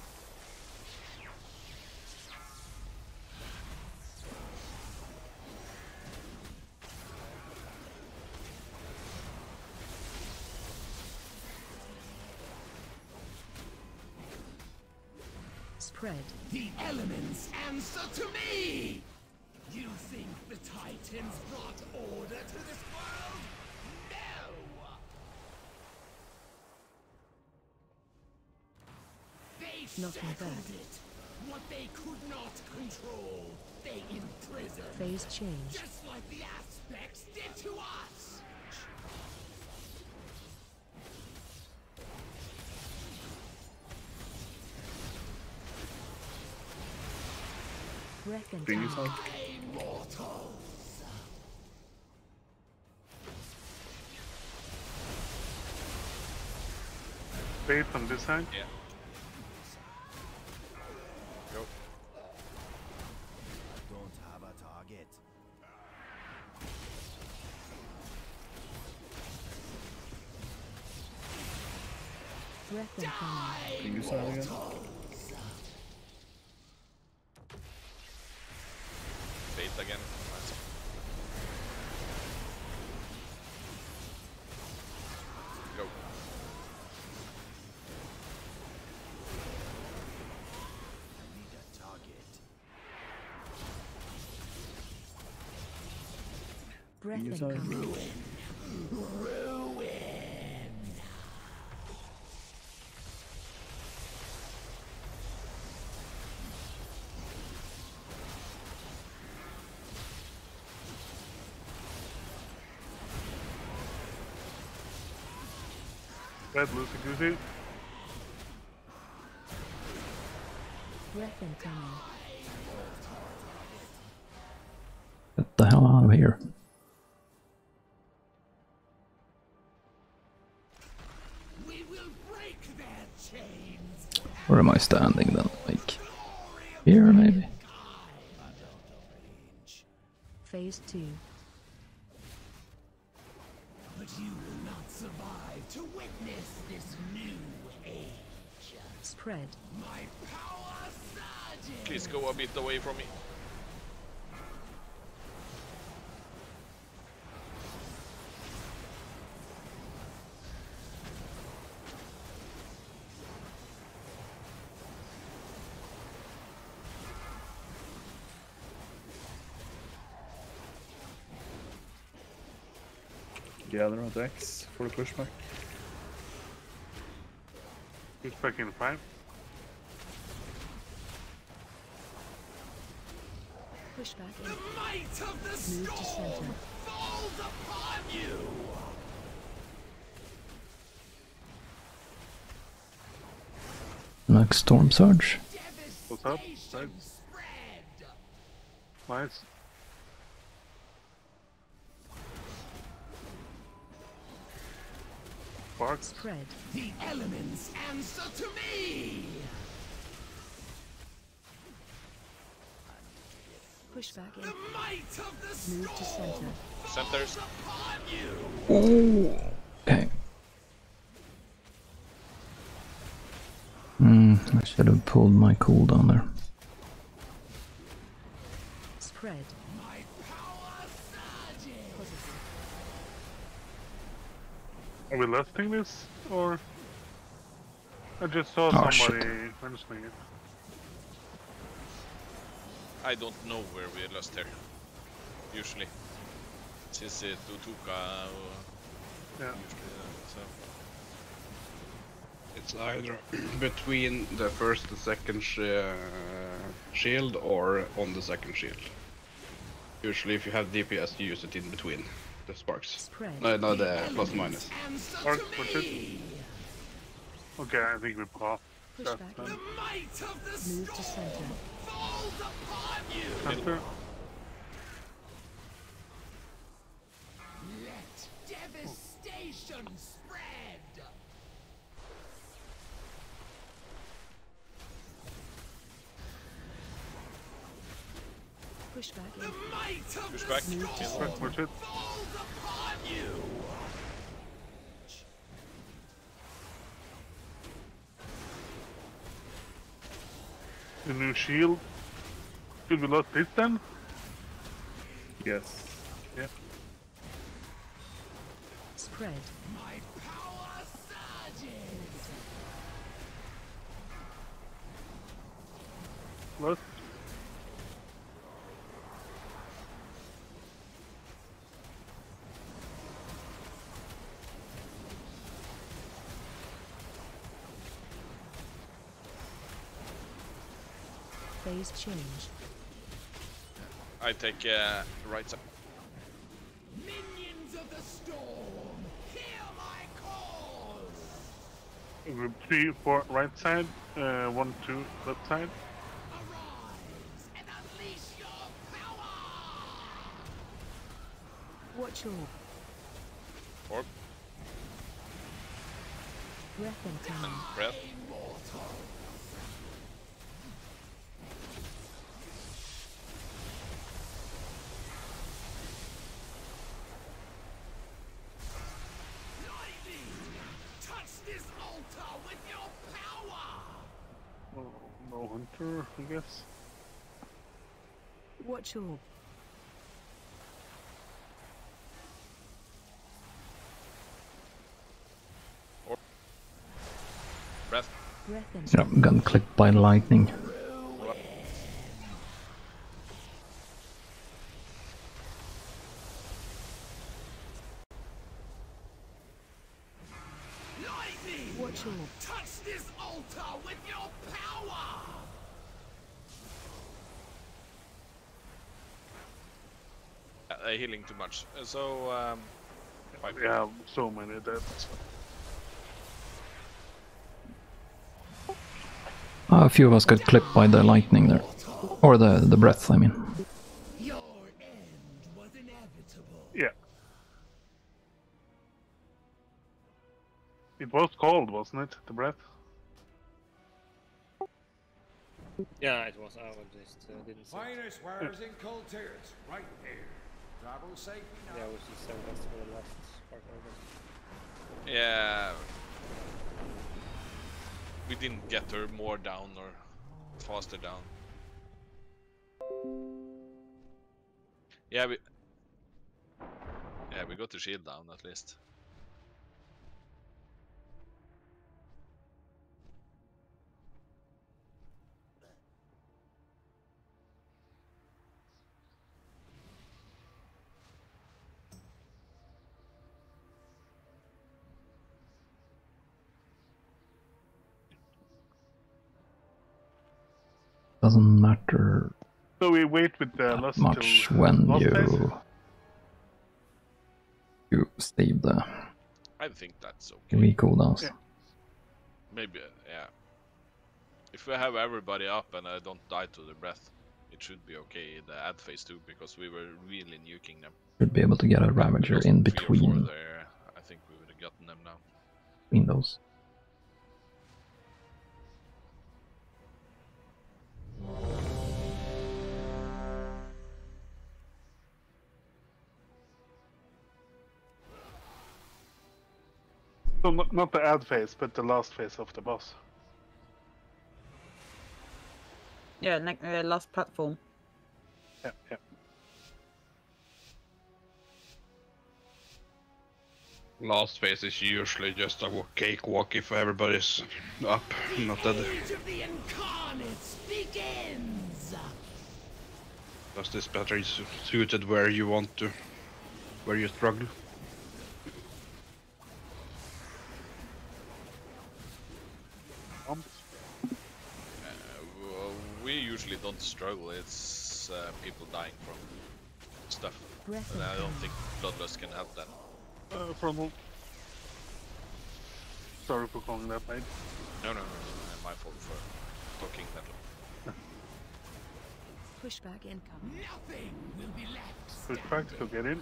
E: Spread.
I: The elements answer to me! You think the Titans brought order to this world? No! They
E: Nothing
I: settled
E: bad.
I: it. What they could not control, they imprisoned.
E: Phase change.
I: Just like the aspects did to us!
E: Breath
S: Bring
E: incoming.
S: yourself.
I: Immortals!
B: Bait on this side.
C: Yeah. Go.
T: Don't have a target.
E: Breath incoming.
S: Bring yourself again.
C: Bait again. Nice. Go.
T: Need a target.
E: Breath
S: Bring yourself.
E: incoming.
I: Ruin!
B: Red Lucy Goosey.
E: Breath incoming.
A: Get the hell out of here.
I: We will break their chains.
A: Where am I standing then? Like here maybe?
E: Phase two.
I: But you will not survive to witness this new age.
E: Spread.
I: My power surges.
C: Please go a bit away from me.
S: Gather on decks for the pushback.
B: Pushback in five.
E: Pushback
I: The
E: in.
I: might of the
E: Move to
I: storm
E: center.
I: falls upon you.
A: Next storm surge.
B: What's up? Right. Nice. Sparks.
E: Spread.
I: The elements answer to me.
E: Pushback in.
I: The might of the
E: Move to center.
C: Centers.
I: upon you.
A: Oh. Okay. Hmm, I should have pulled my cooldown there.
E: Spread.
I: My power surges.
B: Are we listing this or? I just saw
A: Oh,
B: somebody
A: shit.
B: mentioning it.
C: I don't know where we lost here. Usually. Since it Tutuka. Uh,
B: Yeah.
C: usually, uh, so.
U: It's either between the first and second sh uh, shield or on the second shield. Usually if you have D P S you use it in between the sparks.
E: Spread.
U: No, no, the plus and minus.
B: Sparks, push it. Okay, I think we pop. That's
E: Pushback
B: done.
E: in.
I: Might of the
E: Move to center.
I: falls upon you.
B: Center.
I: Let devastation spread.
E: Pushback
I: The
E: in.
I: might of
C: Pushback.
I: the
E: Move to
I: storm
B: Push, push it.
I: falls upon you.
B: The new shield. Should we lost this then?
S: Yes.
B: Yeah.
E: Spread.
I: My power surges.
B: Lost.
E: Phase change.
C: I take uh, right side.
I: Minions of the storm, hear my call.
B: Group three, four, right side. Uh, one, two, left side.
I: Arise and unleash your power.
E: Watch your
C: Orb.
E: breath incoming.
C: Breath.
I: Immortal. Lightning, touch this altar with your power.
B: Oh, no hunter, I guess.
E: Watch your
C: Orb. Breath.
E: breath
A: Yep,
E: incoming.
A: got clicked by lightning.
I: Lightning,
E: Watch your
I: touch this altar with your power.
C: Uh, healing too much. Uh, So um, five.
B: We have so many deaths.
A: Uh, a few of us got clipped by the lightning there. Or the, the breath, I mean.
B: Yeah. It was cold, wasn't it? The breath?
L: Yeah, it was. I was just uh, didn't see.
F: Finest wares in cold tears, right there. Travel safely now.
L: Yeah, I was just so lost for the last part of it.
C: Yeah. We didn't get her more down or faster down. Yeah, we... Yeah, we got the shield down at least.
A: Doesn't matter
B: So we wait with the last
A: much
B: till
A: when
B: last
A: you
B: phase?
A: you save the
C: I think that's okay.
A: re cooldowns.
B: Yeah.
C: Maybe, yeah. If we have everybody up and I don't die to the breath, it should be okay in the ad phase too, because we were really nuking them.
A: Should be able to get a Ravager in
C: Three or four
A: between
C: there, I think we would have gotten them now.
A: between those.
B: So not, not the ad phase, but the last phase of the boss.
P: Yeah, ne uh, last platform.
B: Yeah, yeah.
U: Last phase is usually just a cakewalk if everybody's up, not dead.
I: Age of the Incarnates begins.
U: Does this better is suited where you want to, where you struggle?
B: Um,
C: Uh, well, we usually don't struggle, it's uh, people dying from stuff.
E: Breath
C: And I don't
E: incoming.
C: think Bloodlust can help that.
B: uh, frontal. Sorry for calling that, mate.
C: No, no, no, no, my fault for talking that long.
E: Pushback incoming.
I: Nothing will be left.
B: Push back to get in.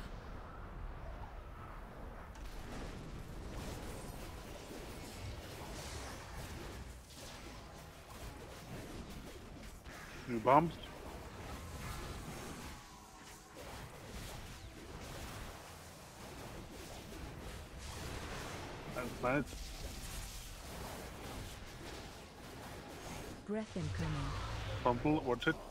B: New bombs. That's nice.
E: Breath incoming.
B: Frontal, watch it.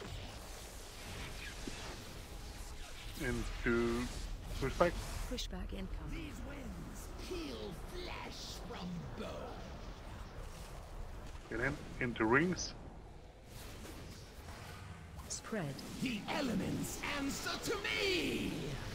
B: Into pushback.
E: Pushback incoming.
I: These winds peel flesh from bone.
B: Get in. Into rings.
E: Spread.
I: The elements answer to me.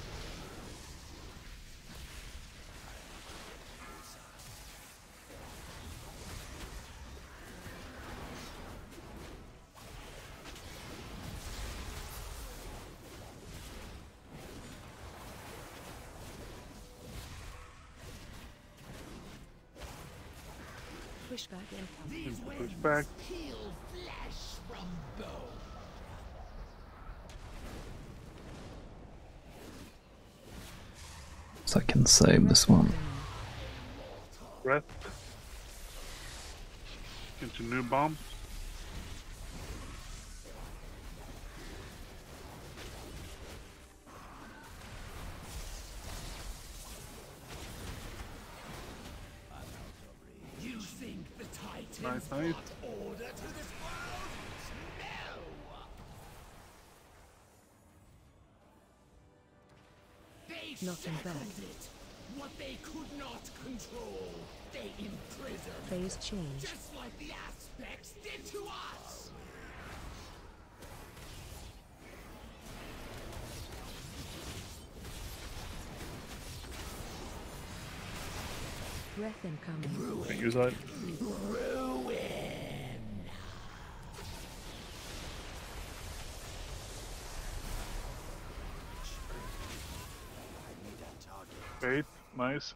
E: Pushback incoming.
I: These winds
B: Pushback.
I: peel flesh from bone.
A: So I can save this one.
B: Breath. Into new bomb.
I: You think the Titans
B: Nice, nice.
I: brought order to this world? No! They
E: Knocking
I: shackled
E: back.
I: it. What they could not control, they imprisoned.
E: Phase change.
I: Just like the aspects did to us.
E: Breath incoming.
S: Thank you, side.
I: Ruin.
B: Wait, nice.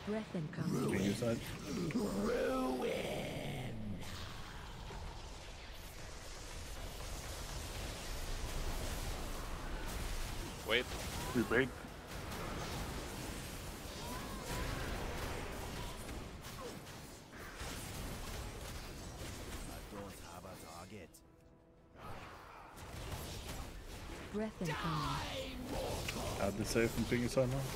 E: Breath incoming.
S: Bring your side.
C: Wait.
B: We wait.
T: I don't have a target.
E: Breath incoming.
S: Add the safe and bring your side now.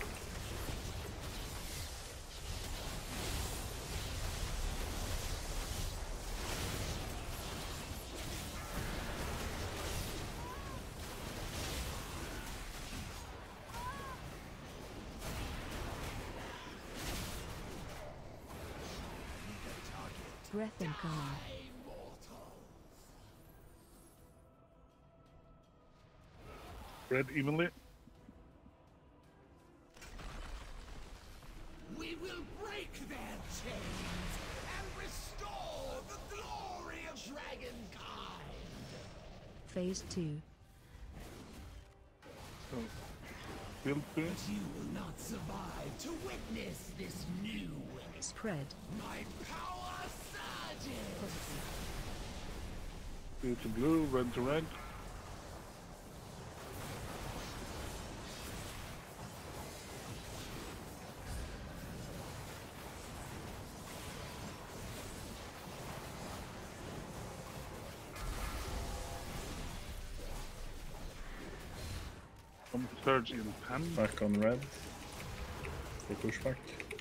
E: Breath incoming.
B: Spread evenly.
I: We will break their chains and restore the glory of dragonkind.
E: Phase two.
B: So, build
I: But you will not survive to witness this new
E: Spread.
I: My power surges.
B: blue to blue, red to red. Some surge in ten.
S: Back on red. For pushback.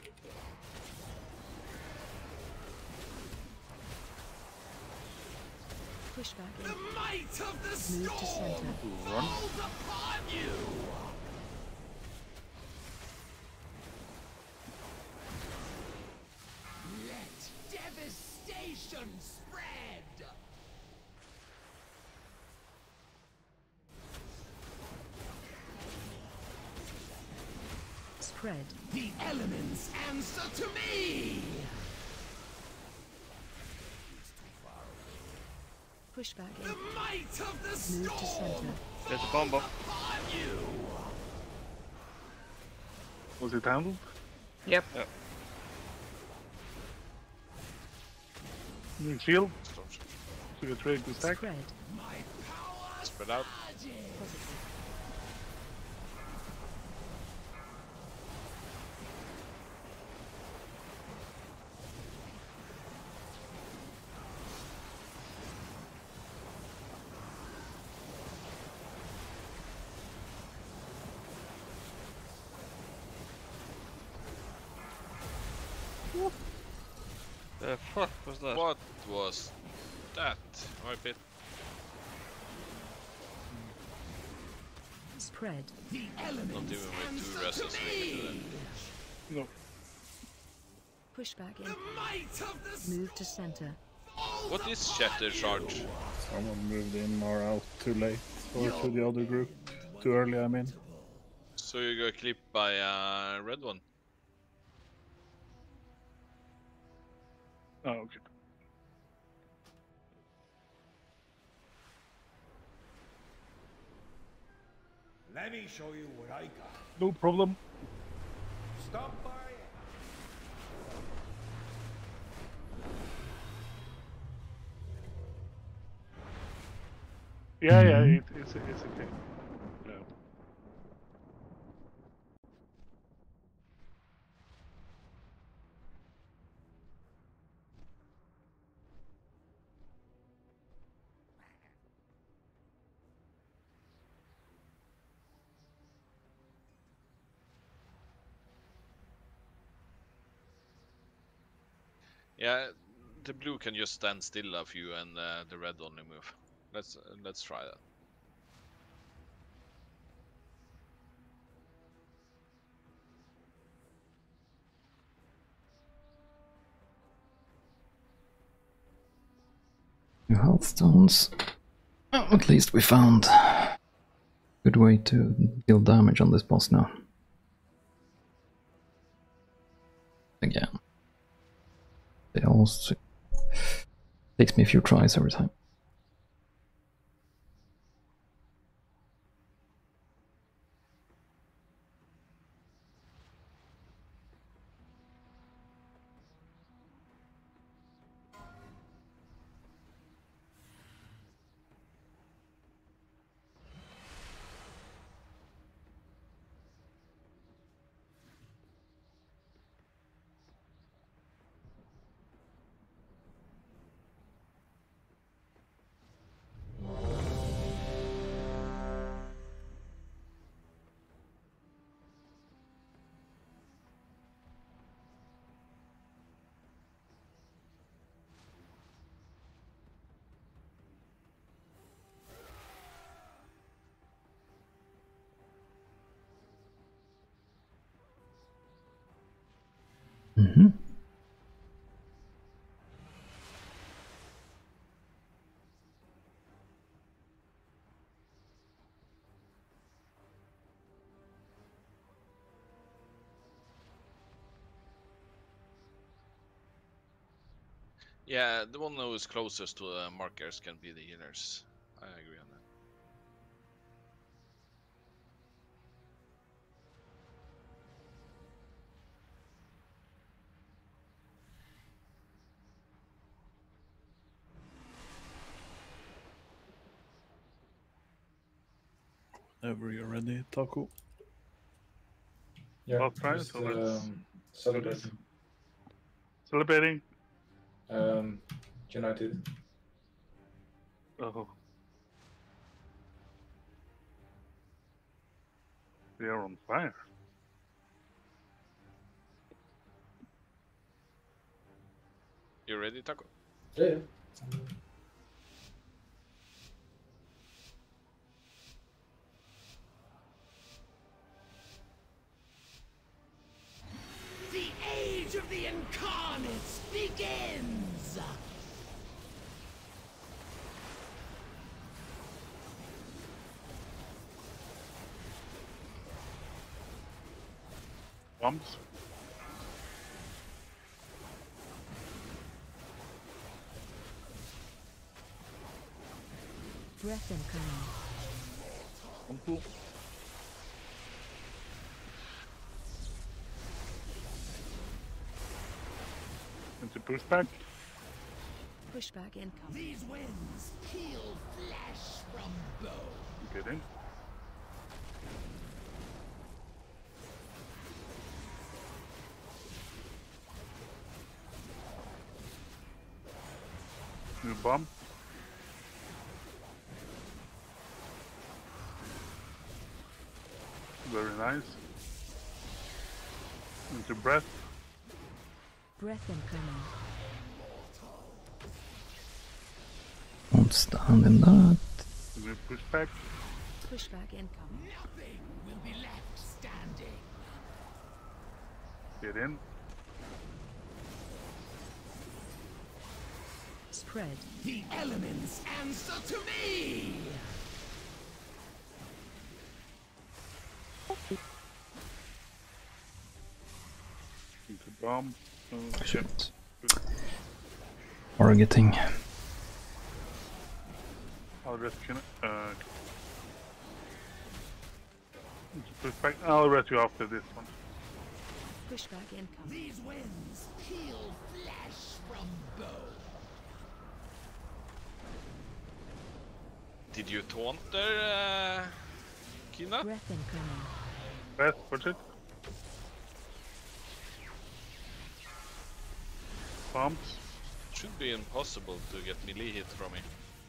E: Pushback in.
I: The might of the
E: Move to
I: storm
E: center.
I: falls upon you. Let devastation spread.
E: Spread.
I: The elements answer to me.
E: Pushback in.
I: The might of the
E: Move to
I: storm
E: center.
R: There's a bomb.
I: upon you.
B: Was it handled?
P: Yep.
R: Yep.
B: New shield. So get ready to stack.
E: Spread.
C: Spread out.
R: The fuck was that?
C: What was that? My bit.
E: Spread.
I: The
C: Not
I: elements
C: even with two
I: answer
C: rests
I: to
C: we can do
I: me.
C: that.
B: No.
E: Pushback in.
I: The might of the
E: Move to center.
C: What is shatter charge?
S: Someone moved in or out too late. Or to the other group. Too early, I mean.
C: So you got clipped by a red one.
B: Oh, okay.
F: Let me show you what I got.
B: No problem.
F: Stop by.
B: Yeah, yeah, it, it's, it's okay. Yeah.
C: Yeah, the blue can just stand still a few, and uh, the red only move. Let's uh, let's try that.
A: New health stones. Oh, at least we found a good way to deal damage on this boss now. Again. It also takes me a few tries every time. Mm-hmm.
C: Yeah, the one who is closest to the markers can be the healers. I agree on that.
S: Whenever you're ready, Taco.
B: Yeah,
L: Yeah,
B: I'll try,
L: just
B: so let's
L: um, celebrating.
B: Celebrating.
L: Um, United.
B: Oh. They are on fire.
C: You ready, Taco?
L: Yeah. yeah.
I: The age of the Incarnates begins!
B: Bombs.
E: Breath incoming.
B: Bomb. Into pushback.
E: Pushback incoming.
I: These winds peel flesh from bone.
B: Get in. New bomb. Very nice. Into breath.
E: Breath incoming.
A: Won't stand in that.
B: New pushback.
E: Pushback incoming.
I: Nothing will be left standing.
B: Get in.
E: Spread.
I: The elements answer to me!
B: Into bomb. Oh,
A: Shit. Targeting.
B: I'll rescue. Uh, into pushback. I'll rescue after this one.
E: Pushback incoming.
I: These winds peel flesh from bone.
C: Did you taunt there, uh, Kina?
E: Breath incoming.
B: Breath, push it. Bombs.
C: Should be impossible to get melee hit from me.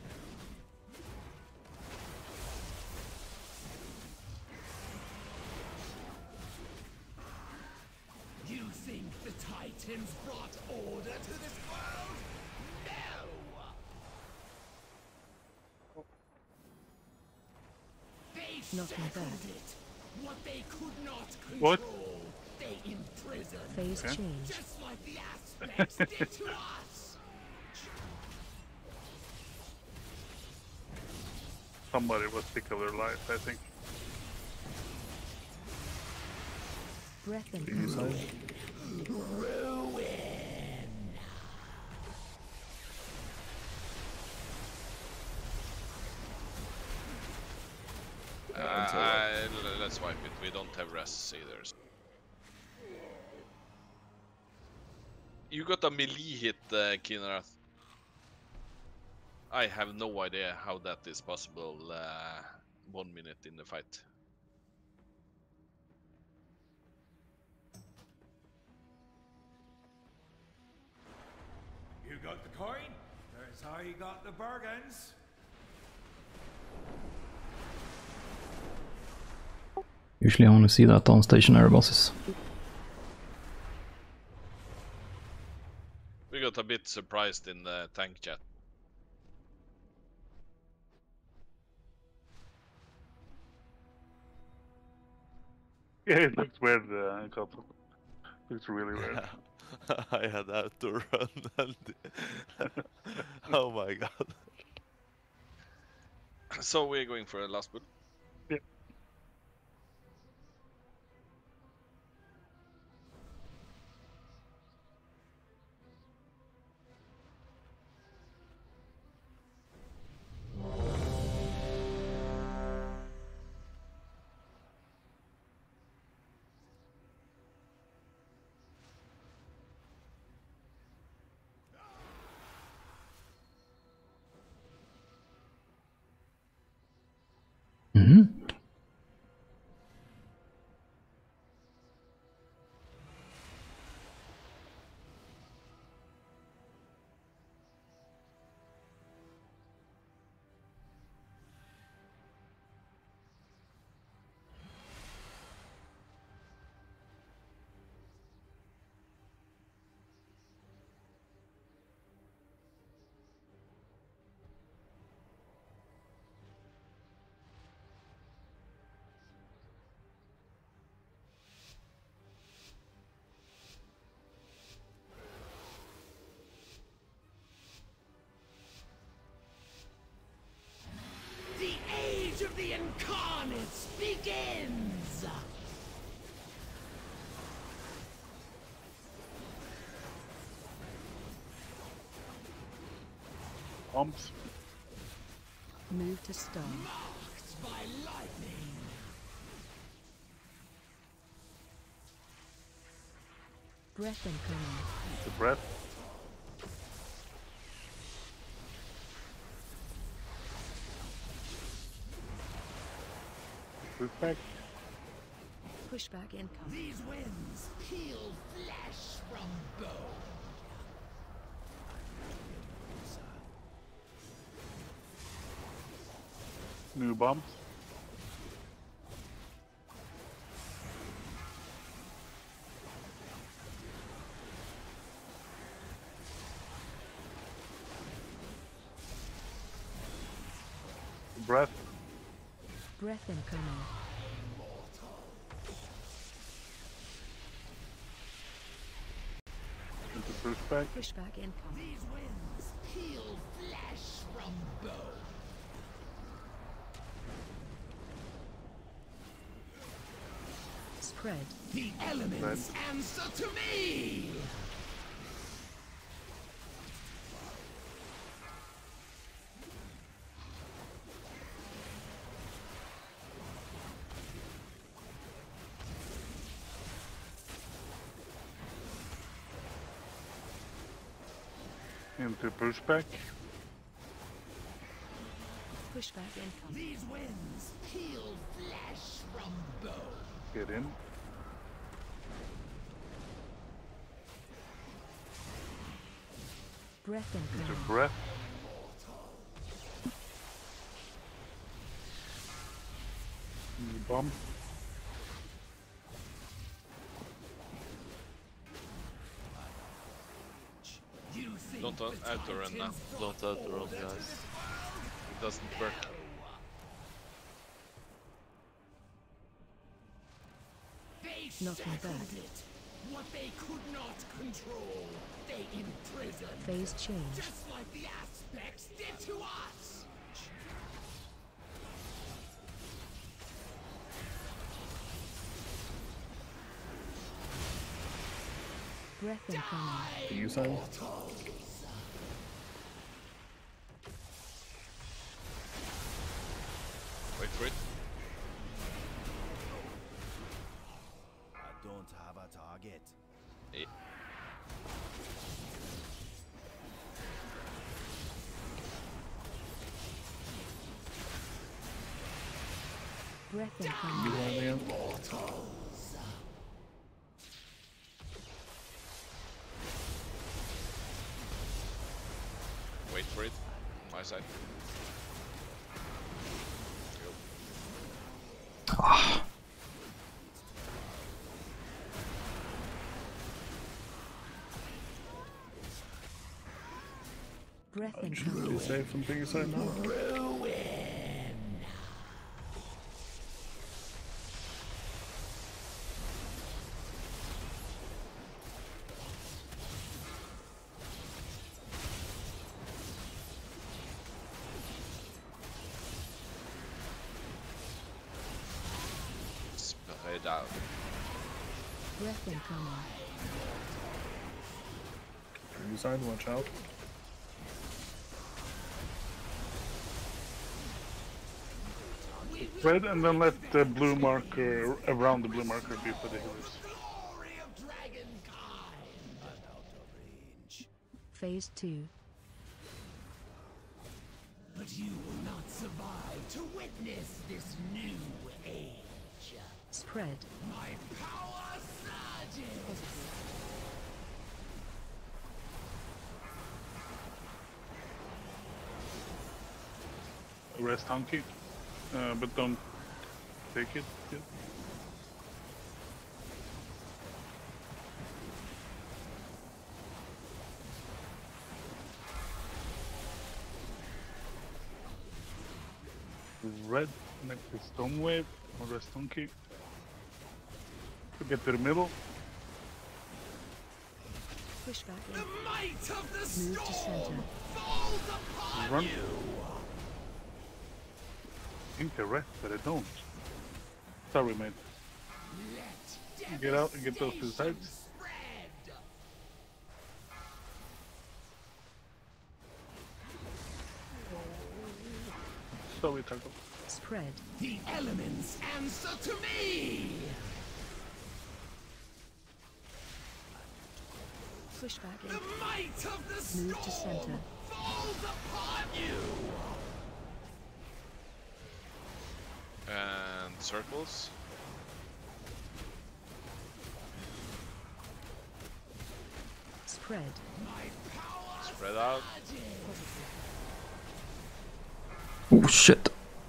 I: You think the Titans brought order to this world? No! They
E: Nothing
I: settled
E: bad.
I: it. What they could not control,
B: What?
I: they imprisoned.
E: Phase
B: Okay.
E: change.
I: Just like the aspects did to us.
B: Somebody was sick of their life, I think.
E: Breath incoming.
I: Ruin.
C: Uh, I, let's wipe it. We don't have rests either. You got a melee hit, uh, Kinrath. I have no idea how that is possible. Uh, one minute in the fight.
J: You got the coin? There's how you got the bargains.
A: Usually I only see that on stationary bosses.
C: We got a bit surprised in the tank chat.
B: Yeah, it looks weird, uh, couple. Looks really weird.
Q: I had to run and oh my god.
C: So we're going for a last build.
B: Yeah.
A: Mm-hmm.
I: The age of the Incarnates begins!
B: Pumps.
E: Move to start.
I: Marked by lightning!
E: Breath incoming.
B: The breath. Pushback.
E: Pushback incoming.
I: These winds peel flesh from bone.
B: New bumps. Breath.
E: Breath incoming.
B: Into pushback.
E: Pushback incoming.
I: These winds peel flesh from bone.
E: Spread.
I: The elements answer to me!
B: Into pushback.
E: Pushback incoming.
I: These winds peel flesh from bone.
B: Get in.
E: Breath
B: Into
E: incoming.
B: breath. New bump.
C: Don't auto run now.
Q: Don't auto run, guys.
C: It doesn't work.
I: They
E: Knocking back.
I: settled it. What they could not control, they imprisoned.
E: Phase change.
I: Just like the aspects did to us.
E: Breath incoming.
S: You sign?
C: Wait for it.
T: I don't have a target.
C: Hey.
E: Breath
S: You
E: incoming.
S: want me in?
C: Wait for it. On my side.
A: Ah.
E: Breath
S: Be
E: incoming.
S: safe and pick a side now.
C: Spread out.
E: Breath incoming.
S: Tree side, watch out.
B: Red, and then let the blue marker around the blue marker be for the healers.
E: Phase two.
I: But you will not survive to witness this new age.
E: Spread.
I: My power surges.
B: Rest hunky, uh, but don't take it yet. Red, next is Stone Wave, or Rest hunky. Get to the middle.
E: Push back in.
I: The might of the
E: Move to center.
I: falls upon
B: Run.
I: you.
B: I think they rest, but I don't. Sorry, mate. Get out and get those two sides. Sorry, Taco.
E: Spread.
I: The elements answer to me.
E: Push back in.
I: The might of the
E: Move to center.
I: falls upon you.
C: And circles.
E: Spread.
C: Spread out.
A: Oh shit.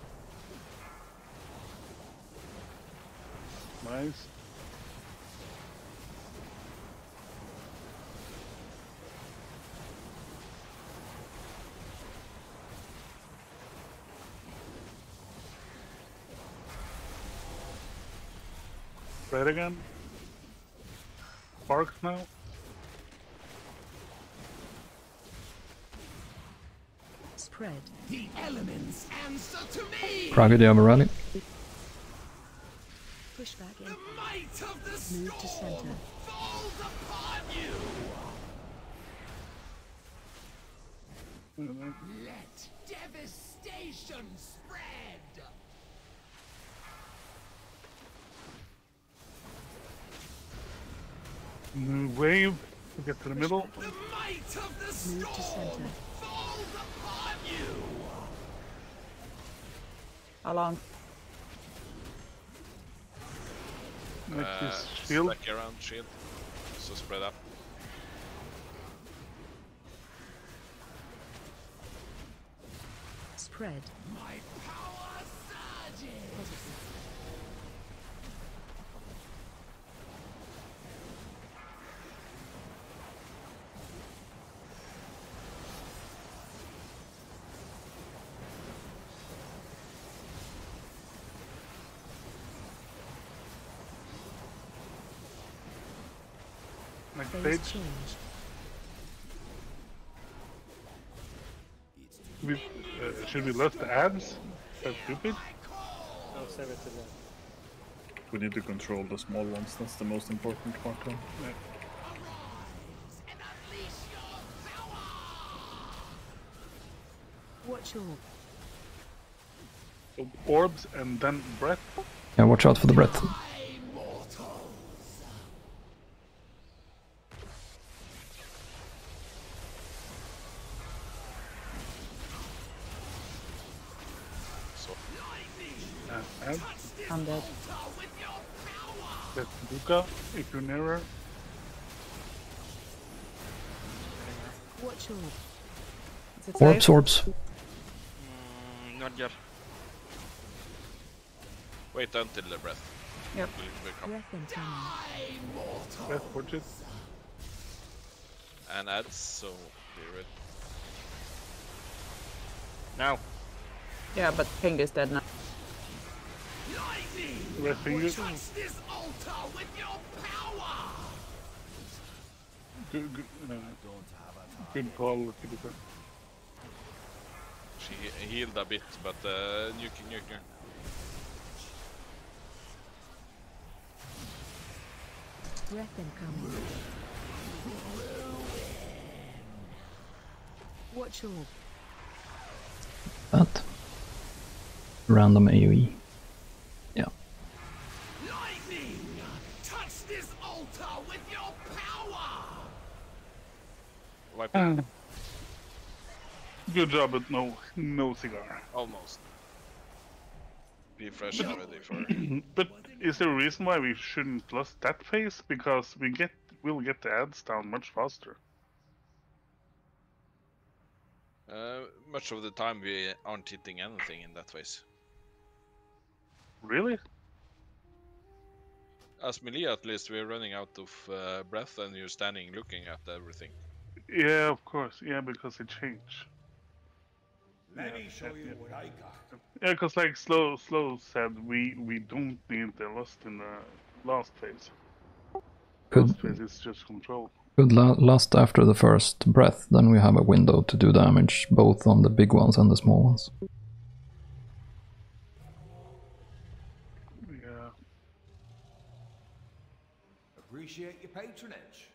B: Nice. Red again. Sparks now.
E: Spread.
I: The elements answer to me.
A: Pragedy, I'm running.
E: Push back in.
I: The might of the
E: Move to center.
I: falls upon you. Let devastation spread.
B: New wave. Get to the middle.
I: The might of the
E: Move to center.
I: falls upon you.
P: How long?
B: Next
C: Uh,
B: is shield.
C: Stack around shield. So spread up.
E: Spread.
I: My power surges.
B: Next
E: Phase
B: stage.
E: change.
B: We, uh, should we left the ads? That's stupid.
L: I'll save it to the...
S: We need to control the small ones, that's the most important part. Though.
B: Yeah.
E: Watch your
B: So orbs and then breath.
A: Yeah, watch out for the breath.
B: Uh, and
P: I'm dead.
B: that's Duka, if you're nearer.
E: watch your
P: Is it
A: Orbs,
P: safe?
A: orbs.
R: Mm, not yet.
C: Wait until the breath.
P: Yep.
C: Will come.
E: breath incoming.
B: Breath fortune.
C: And adds, so be ready.
R: Now.
P: Yeah, but Ping is dead now.
B: Breath finger.
I: Touch this altar with your power.
B: Good, good, uh, good call, Kibuka.
C: She he- healed a bit, but uh, nuking, nuking.
E: Breath incoming. Watch all.
A: That random AoE. Yeah.
I: Lightning! Touch this altar with your power!
C: Wipe it.
B: Good job, but no, no cigar.
C: Almost. Be fresh and ready for
B: But is there a reason why we shouldn't lost that phase? Because we get we'll get the ads down much faster.
C: Uh, much of the time we aren't hitting anything in that phase.
B: Really?
C: As melee, at least, we're running out of uh, breath and you're standing looking at everything.
B: Yeah, of course. Yeah, because it changed.
J: Let
B: Yeah,
J: me show
B: yeah,
J: you
B: yeah.
J: what I got.
B: Yeah, because like Slow Slow said, we we don't need the lust in the last phase.
A: Could,
B: Last phase is just control.
A: could la last after the first breath, then we have a window to do damage both on the big ones and the small ones.
B: Yeah.
J: Appreciate your patronage.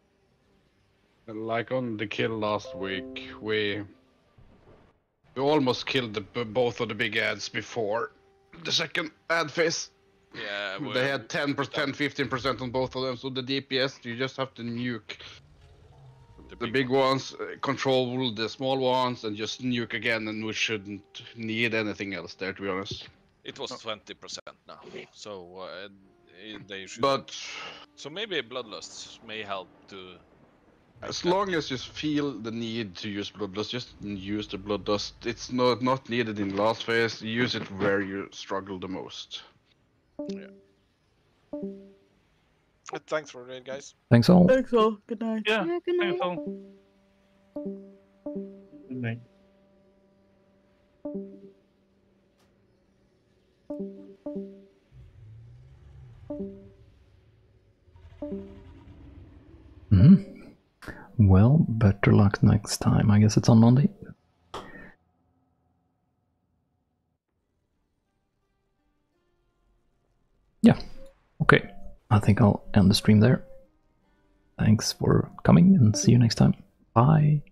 U: Like on the kill last week, we we almost killed the, b- both of the big ads before the second ad phase.
C: Yeah,
U: They had ten percent, fifteen percent on both of them, so the D P S, you just have to nuke
C: The
U: the
C: big
U: big ones, uh, control the small ones, and just nuke again, and we shouldn't need anything else there, to be honest.
C: It was twenty percent now, so uh, they should.
U: But
C: so maybe Bloodlust may help to.
U: as long as you feel the need to use Bloodlust, just use the Bloodlust. It's not not needed in last phase. Use it where you struggle the most.
C: Yeah. Thanks for the raid, guys.
A: Thanks all.
P: Thanks all. Good night.
B: Yeah.
N: Yeah, good night.
B: Thanks all.
K: Good night.
A: Hmm. Well, better luck next time. I guess it's on Monday. Yeah. Okay. I think I'll end the stream there. Thanks for coming and see you next time. Bye.